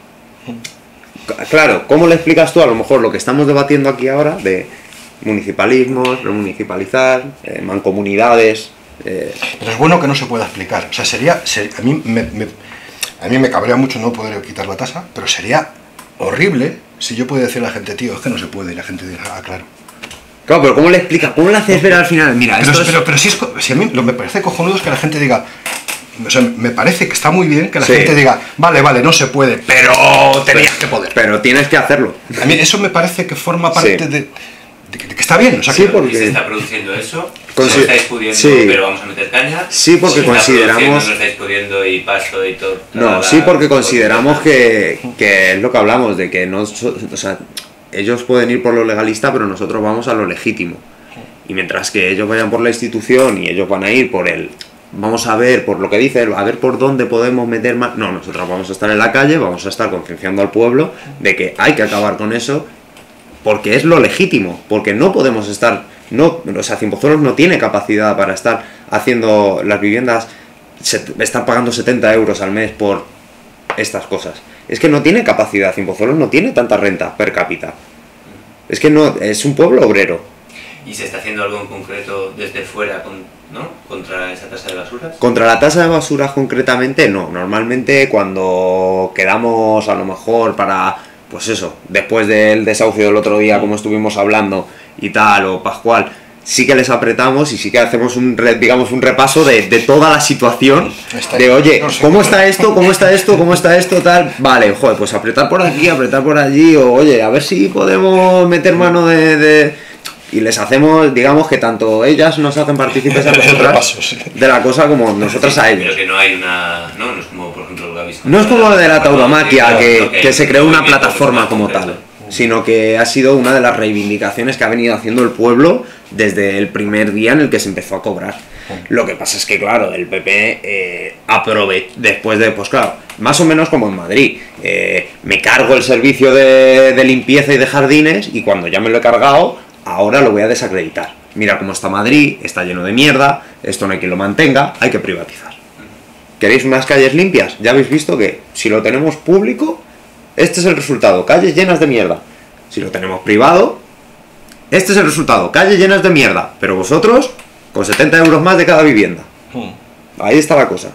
Claro, ¿cómo le explicas tú a lo mejor lo que estamos debatiendo aquí ahora de municipalismos, remunicipalizar, mancomunidades? Pero es bueno que no se pueda explicar. O sea, a mí me cabrea mucho no poder quitar la tasa, pero sería horrible si yo pudiera decir a la gente, tío, es que no se puede, y la gente dirá, ah, claro. Claro, pero ¿cómo le explicas? ¿Cómo le haces ver al final? Mira, pero si a mí lo que me parece cojonudo es que la gente diga, o sea, me parece que está muy bien que la gente diga, vale, no se puede, pero tenías que poder. Pero tienes que hacerlo. A mí eso me parece que forma parte de que está bien. O sea, porque se está produciendo eso, no estáis pudiendo, pero vamos a meter caña. Sí, porque consideramos... No estáis pudiendo y pasto y todo. No, sí, porque consideramos que es lo que hablamos, de que no... O sea, ellos pueden ir por lo legalista, pero nosotros vamos a lo legítimo. Y mientras que ellos vayan por la institución y ellos van a ir por el... Vamos a ver, por lo que dice, a ver por dónde podemos meter más... No, nosotros vamos a estar en la calle, vamos a estar concienciando al pueblo de que hay que acabar con eso, porque es lo legítimo, porque no podemos estar... o sea, Cienpozuelos no tiene capacidad para estar haciendo las viviendas, estar pagando 70 euros al mes por estas cosas. Es que no tiene capacidad, Cienpozuelos no tiene tanta renta per cápita. Es que no, es un pueblo obrero. ¿Y se está haciendo algo en concreto desde fuera contra esa tasa de basuras? Contra la tasa de basuras concretamente no. Normalmente cuando quedamos a lo mejor para, pues eso, después del desahucio del otro día como estuvimos hablando y tal, o Pascual, sí que les apretamos y sí que hacemos un repaso de toda la situación, de oye, ¿cómo está esto? ¿Cómo está esto? ¿Cómo está esto? Tal, vale, joder, pues apretar por aquí, apretar por allí, o oye, a ver si podemos meter mano y les hacemos, digamos que tanto ellas nos hacen partícipes a nosotras de la cosa como nosotras a ellos. Pero que no hay una... No es como, por ejemplo, lo que habéis no es como lo de la tauromaquia, que se creó una plataforma como tal, sino que ha sido una de las reivindicaciones que ha venido haciendo el pueblo desde el primer día en el que se empezó a cobrar. Lo que pasa es que, claro, el PP después de, pues claro, más o menos como en Madrid, me cargo el servicio de limpieza y de jardines y cuando ya me lo he cargado, ahora lo voy a desacreditar. Mira cómo está Madrid, está lleno de mierda, esto no hay quien lo mantenga, hay que privatizar. ¿Queréis unas calles limpias? Ya habéis visto que si lo tenemos público, este es el resultado, calles llenas de mierda. Si lo tenemos privado, este es el resultado, calles llenas de mierda. Pero vosotros, con 70 euros más de cada vivienda. Ahí está la cosa.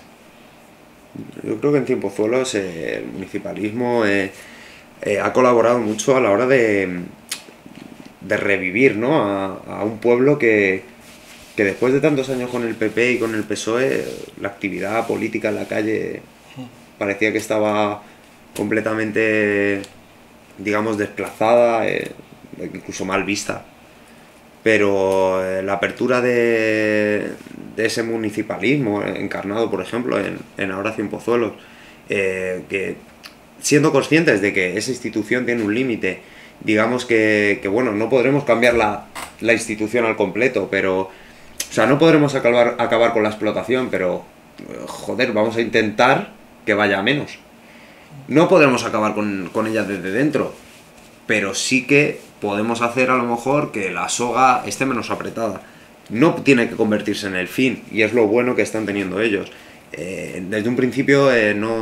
Yo creo que en Cienpozuelos el municipalismo ha colaborado mucho a la hora de revivir, ¿no? a un pueblo que después de tantos años con el PP y con el PSOE, la actividad política en la calle parecía que estaba completamente, digamos, desplazada, incluso mal vista. Pero la apertura de ese municipalismo encarnado, por ejemplo, en ahora Cienpozuelos, que siendo conscientes de que esa institución tiene un límite, digamos que bueno, no podremos cambiar la institución al completo, pero, o sea, no podremos acabar con la explotación, pero, joder, vamos a intentar que vaya a menos. No podremos acabar con ella desde dentro, pero sí que podemos hacer a lo mejor que la soga esté menos apretada. No tiene que convertirse en el fin, y es lo bueno que están teniendo ellos. Desde un principio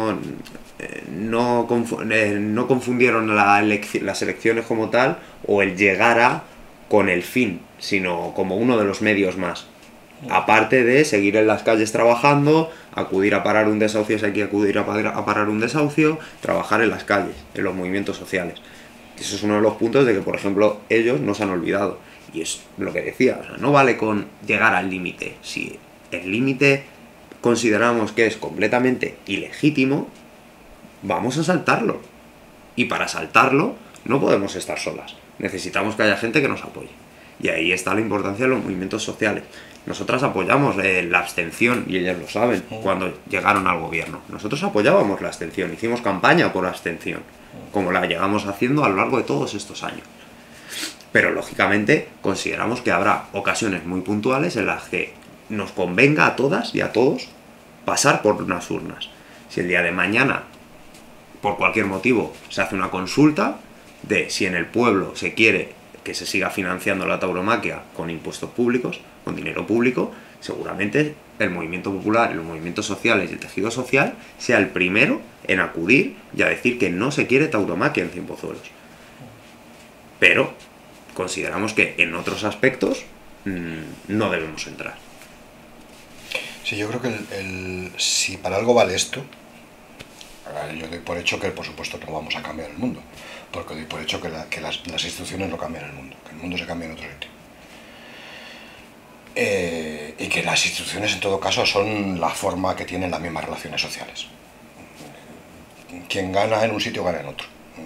no confundieron las elecciones como tal, o el llegar a con el fin, sino como uno de los medios más. Aparte de seguir en las calles trabajando, acudir a parar un desahucio si hay que acudir a parar un desahucio, trabajar en las calles, en los movimientos sociales. Eso es uno de los puntos de que, por ejemplo, ellos no se han olvidado. Y es lo que decía, o sea, no vale con llegar al límite. Si el límite consideramos que es completamente ilegítimo, vamos a saltarlo. Y para saltarlo no podemos estar solas. Necesitamos que haya gente que nos apoye. Y ahí está la importancia de los movimientos sociales. Nosotras apoyamos la abstención, y ellas lo saben, cuando llegaron al gobierno. Nosotros apoyábamos la abstención, hicimos campaña por la abstención, como la llevamos haciendo a lo largo de todos estos años. Pero, lógicamente, consideramos que habrá ocasiones muy puntuales en las que nos convenga a todas y a todos pasar por unas urnas. Si el día de mañana, por cualquier motivo, se hace una consulta de si en el pueblo se quiere que se siga financiando la tauromaquia con impuestos públicos, con dinero público, seguramente el movimiento popular, los movimientos sociales y el tejido social sea el primero en acudir y a decir que no se quiere tauromaquia en Cienpozuelos. Pero consideramos que en otros aspectos no debemos entrar. Sí, yo creo que si para algo vale esto, yo doy por hecho que por supuesto no vamos a cambiar el mundo, porque doy por hecho que las instituciones no cambian el mundo, que el mundo se cambia en otro sitio. Y que las instituciones en todo caso son la forma que tienen las mismas relaciones sociales. Quien gana en un sitio gana en otro.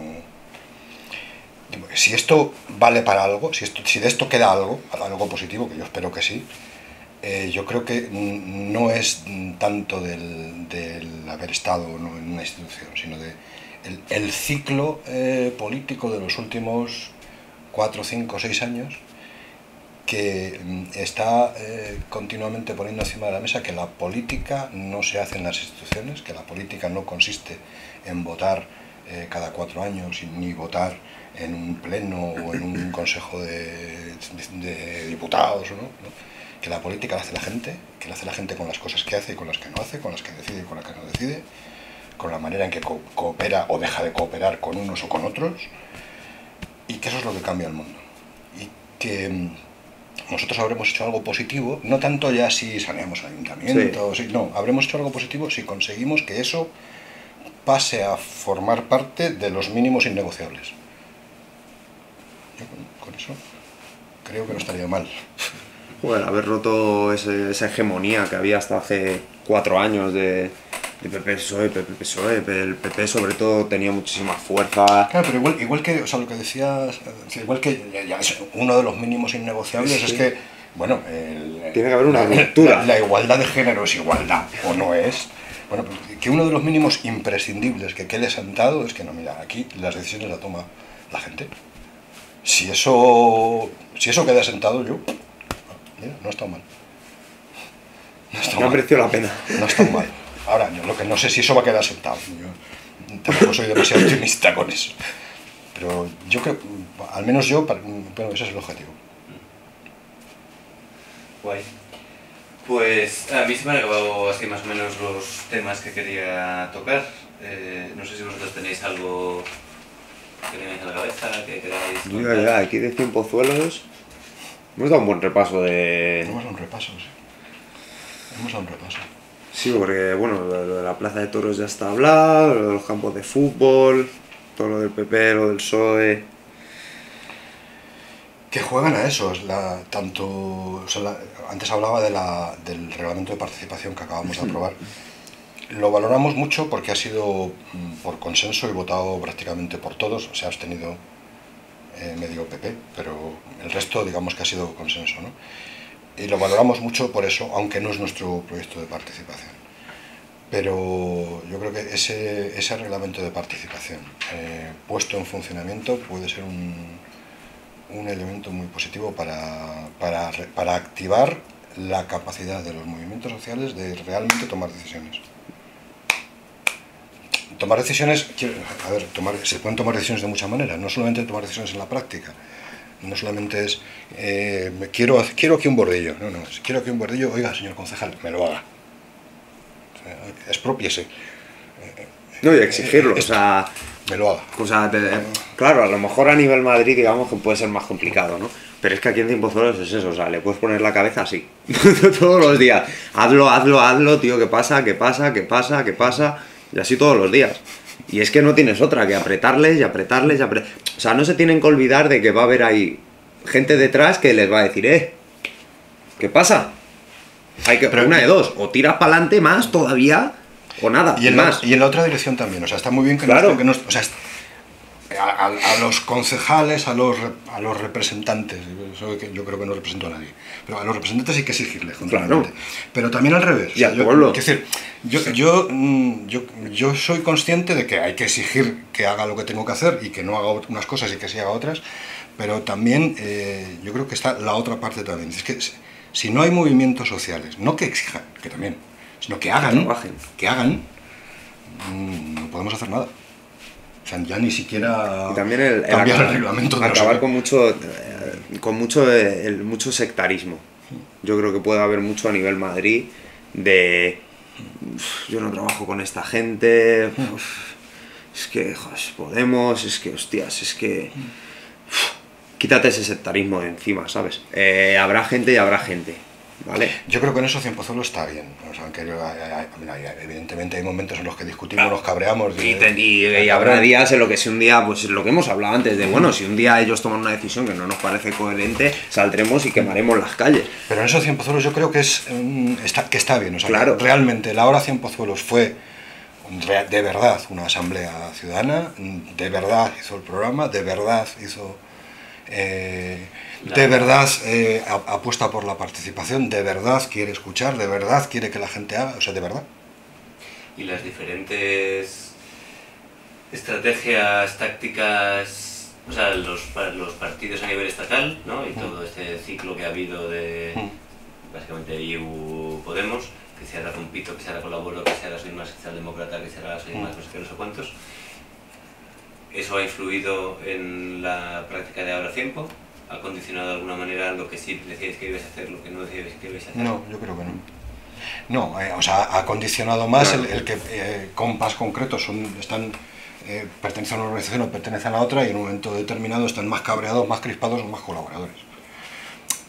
Si esto vale para algo, si de esto queda algo positivo, que yo espero que sí, yo creo que no es tanto del haber estado no en una institución, sino el ciclo político de los últimos 4, 5, 6 años, que está continuamente poniendo encima de la mesa que la política no se hace en las instituciones, que la política no consiste en votar cada 4 años, ni votar en un pleno o en un consejo de diputados, ¿no? Que la política la hace la gente, que la hace la gente con las cosas que hace y con las que no hace, con las que decide y con las que no decide, con la manera en que coopera o deja de cooperar con unos o con otros, y que eso es lo que cambia el mundo. que nosotros habremos hecho algo positivo, no tanto ya si saneamos el ayuntamiento, Sí. no, habremos hecho algo positivo si conseguimos que eso pase a formar parte de los mínimos innegociables. Yo con eso creo que no estaría mal. Bueno, haber roto esa hegemonía que había hasta hace 4 años de PP-PSOE, PP-PSOE. El PP sobre todo tenía muchísima fuerza. Claro, pero igual que, o sea, lo que decías, igual que ya es uno de los mínimos innegociables, Sí. es que, bueno, Tiene que haber una ruptura. la igualdad de género es igualdad, o no es. Bueno, pues, que uno de los mínimos imprescindibles que quede sentado es que, no, mira, aquí las decisiones las toma la gente. Si eso queda sentado, mira, no está mal. Me apreció la pena. No está mal. Ahora, yo lo que no sé si eso va a quedar sentado. Yo tampoco soy demasiado optimista con eso. Pero yo creo, al menos yo, bueno, ese es el objetivo. Guay. Pues a mí se me han acabado así más o menos los temas que quería tocar. No sé si vosotros tenéis algo que tenéis en la cabeza, que queráis contar. Ya, aquí de Cienpozuelos hemos dado un buen repaso de... Hemos dado un repaso, sí. Hemos dado un repaso. Sí, porque bueno, lo de la plaza de toros ya está hablado, lo de los campos de fútbol, todo lo del PP, lo del PSOE... Que juegan a eso, tanto, o sea, antes hablaba del reglamento de participación que acabamos de aprobar. Lo valoramos mucho porque ha sido por consenso y votado prácticamente por todos, se ha abstenido medio PP, pero el resto digamos que ha sido consenso, ¿no? Y lo valoramos mucho por eso, aunque no es nuestro proyecto de participación. Pero yo creo que ese reglamento de participación puesto en funcionamiento puede ser un elemento muy positivo para activar la capacidad de los movimientos sociales de realmente tomar decisiones. Tomar decisiones, a ver, se pueden tomar decisiones de muchas maneras, no solamente tomar decisiones en la práctica, no solamente es, quiero aquí un bordillo, no, quiero aquí un bordillo, oiga, señor concejal, me lo haga. O sea, expropiese. No, y exigirlo, o sea... Me lo haga. O sea, claro, a lo mejor a nivel Madrid digamos que puede ser más complicado, ¿no? Pero es que aquí en Cienpozuelos es eso, o sea, le puedes poner la cabeza así, todos los días. Hazlo, tío, ¿qué pasa? Y así todos los días. Y es que no tienes otra que apretarles y apretarles y apretarles. O sea, no se tienen que olvidar de que va a haber ahí gente detrás que les va a decir, ¿qué pasa? Pero una de dos, o tiras para adelante más todavía, o nada, y en más. Y en la otra dirección también, o sea, está muy bien que claro. o sea, a los concejales, a los representantes, eso yo creo que no represento a nadie, pero a los representantes hay que exigirles, claro. Pero también al revés. Y al pueblo. Es decir, yo soy consciente de que hay que exigir que haga lo que tengo que hacer y que no haga unas cosas y que sí haga otras, pero también yo creo que está la otra parte también. Es que si no hay movimientos sociales, no que exijan, que también, sino que hagan, no podemos hacer nada. O sea, ya ni siquiera y también cambiar el reglamento de acabar con mucho sectarismo. Yo creo que puede haber mucho a nivel Madrid de yo no trabajo con esta gente, es que joder, Podemos, es que hostias, es que quítate ese sectarismo de encima, ¿sabes? Habrá gente y habrá gente, ¿vale? Yo creo que en eso Cienpozuelos está bien. O sea, aunque evidentemente hay momentos en los que discutimos, nos cabreamos. Y habrá días en los que si un día, pues lo que hemos hablado antes, de bueno, si un día ellos toman una decisión que no nos parece coherente, saldremos y quemaremos las calles. Pero en eso Cienpozuelos yo creo que está bien. O sea, claro. Realmente la hora Cienpozuelos fue de verdad una asamblea ciudadana, de verdad hizo el programa, de verdad hizo... de verdad apuesta por la participación, de verdad quiere escuchar, de verdad quiere que la gente haga, o sea, de verdad. Y las diferentes estrategias, tácticas, o sea, los partidos a nivel estatal, ¿no? Y todo este ciclo que ha habido de básicamente IU Podemos, que se hará con Pito, que se hará con Laboro, que se hará Soy Más Socialdemócrata, que se hará Soy Más no sé qué, no sé cuántos. ¿Eso ha influido en la práctica de Ahora Tiempo? ¿Ha condicionado de alguna manera lo que sí decíais que ibais a hacer, lo que no decíais que ibais a hacer? No, yo creo que no. No, o sea, ha condicionado más claro. el que compas concretos pertenecen a una organización o pertenecen a otra y en un momento determinado están más cabreados, más crispados o más colaboradores.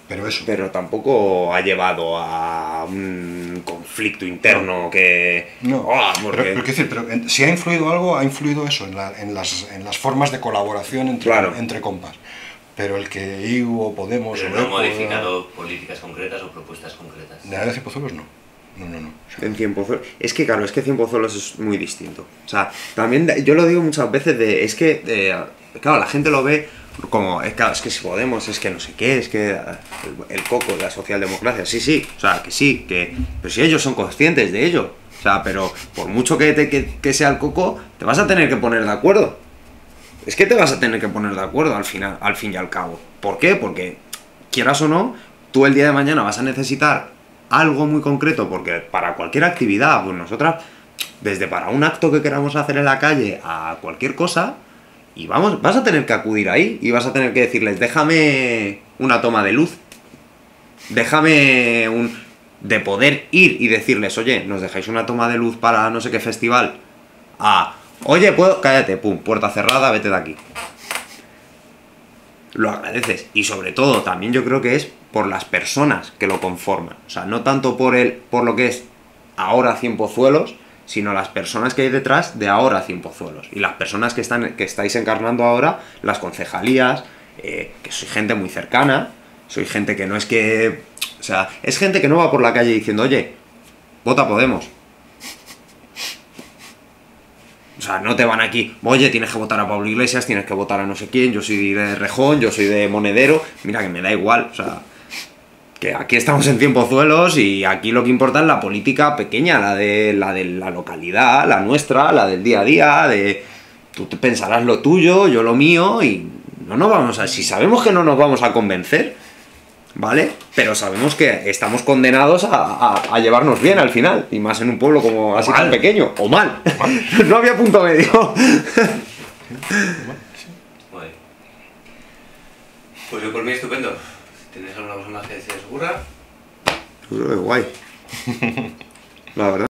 pero tampoco ha llevado a un conflicto interno que... No, porque... pero quiero decir, si ha influido algo, ha influido eso, en las formas de colaboración entre compas. Pero el que IU o Podemos... Pero no ha modificado políticas concretas o propuestas concretas. De la de Cienpozuelos no. No. O sea, en Cienpozuelos... Es que claro, es que Cienpozuelos es muy distinto. O sea, también yo lo digo muchas veces claro, la gente lo ve como, claro, es que si Podemos, es que no sé qué, es que el coco de la socialdemocracia, sí, o sea, pero si ellos son conscientes de ello, o sea, pero por mucho que sea el coco, te vas a tener que poner de acuerdo. Es que te vas a tener que poner de acuerdo al fin y al cabo. ¿Por qué? Porque, quieras o no, tú el día de mañana vas a necesitar algo muy concreto, porque para cualquier actividad, pues nosotras, desde para un acto que queramos hacer en la calle a cualquier cosa, y vas a tener que acudir ahí y vas a tener que decirles, déjame una toma de luz, déjame de poder ir y decirles, oye, nos dejáis una toma de luz para no sé qué festival, oye, cállate, pum, puerta cerrada, vete de aquí. Lo agradeces, y sobre todo también yo creo que es por las personas que lo conforman, o sea, no tanto por lo que es ahora Cienpozuelos, sino las personas que hay detrás de ahora Cienpozuelos, y las personas que estáis encarnando ahora, las concejalías, que soy gente muy cercana, soy gente que no es que... O sea, es gente que no va por la calle diciendo, oye, vota Podemos. O sea, no te van aquí, oye, tienes que votar a Pablo Iglesias, tienes que votar a no sé quién, yo soy de Rejón, yo soy de Monedero, mira que me da igual, o sea... Que aquí estamos en Cienpozuelos y aquí lo que importa es la política pequeña, la de la localidad, la nuestra, la del día a día, tú te pensarás lo tuyo, yo lo mío, y no nos vamos si sabemos que no nos vamos a convencer, ¿vale? Pero sabemos que estamos condenados a llevarnos bien al final, y más en un pueblo como así tan pequeño, o mal. No había punto medio. Pues yo por mí estupendo. ¿Tienes alguna cosa más que decir, Gurra? Guay. La verdad.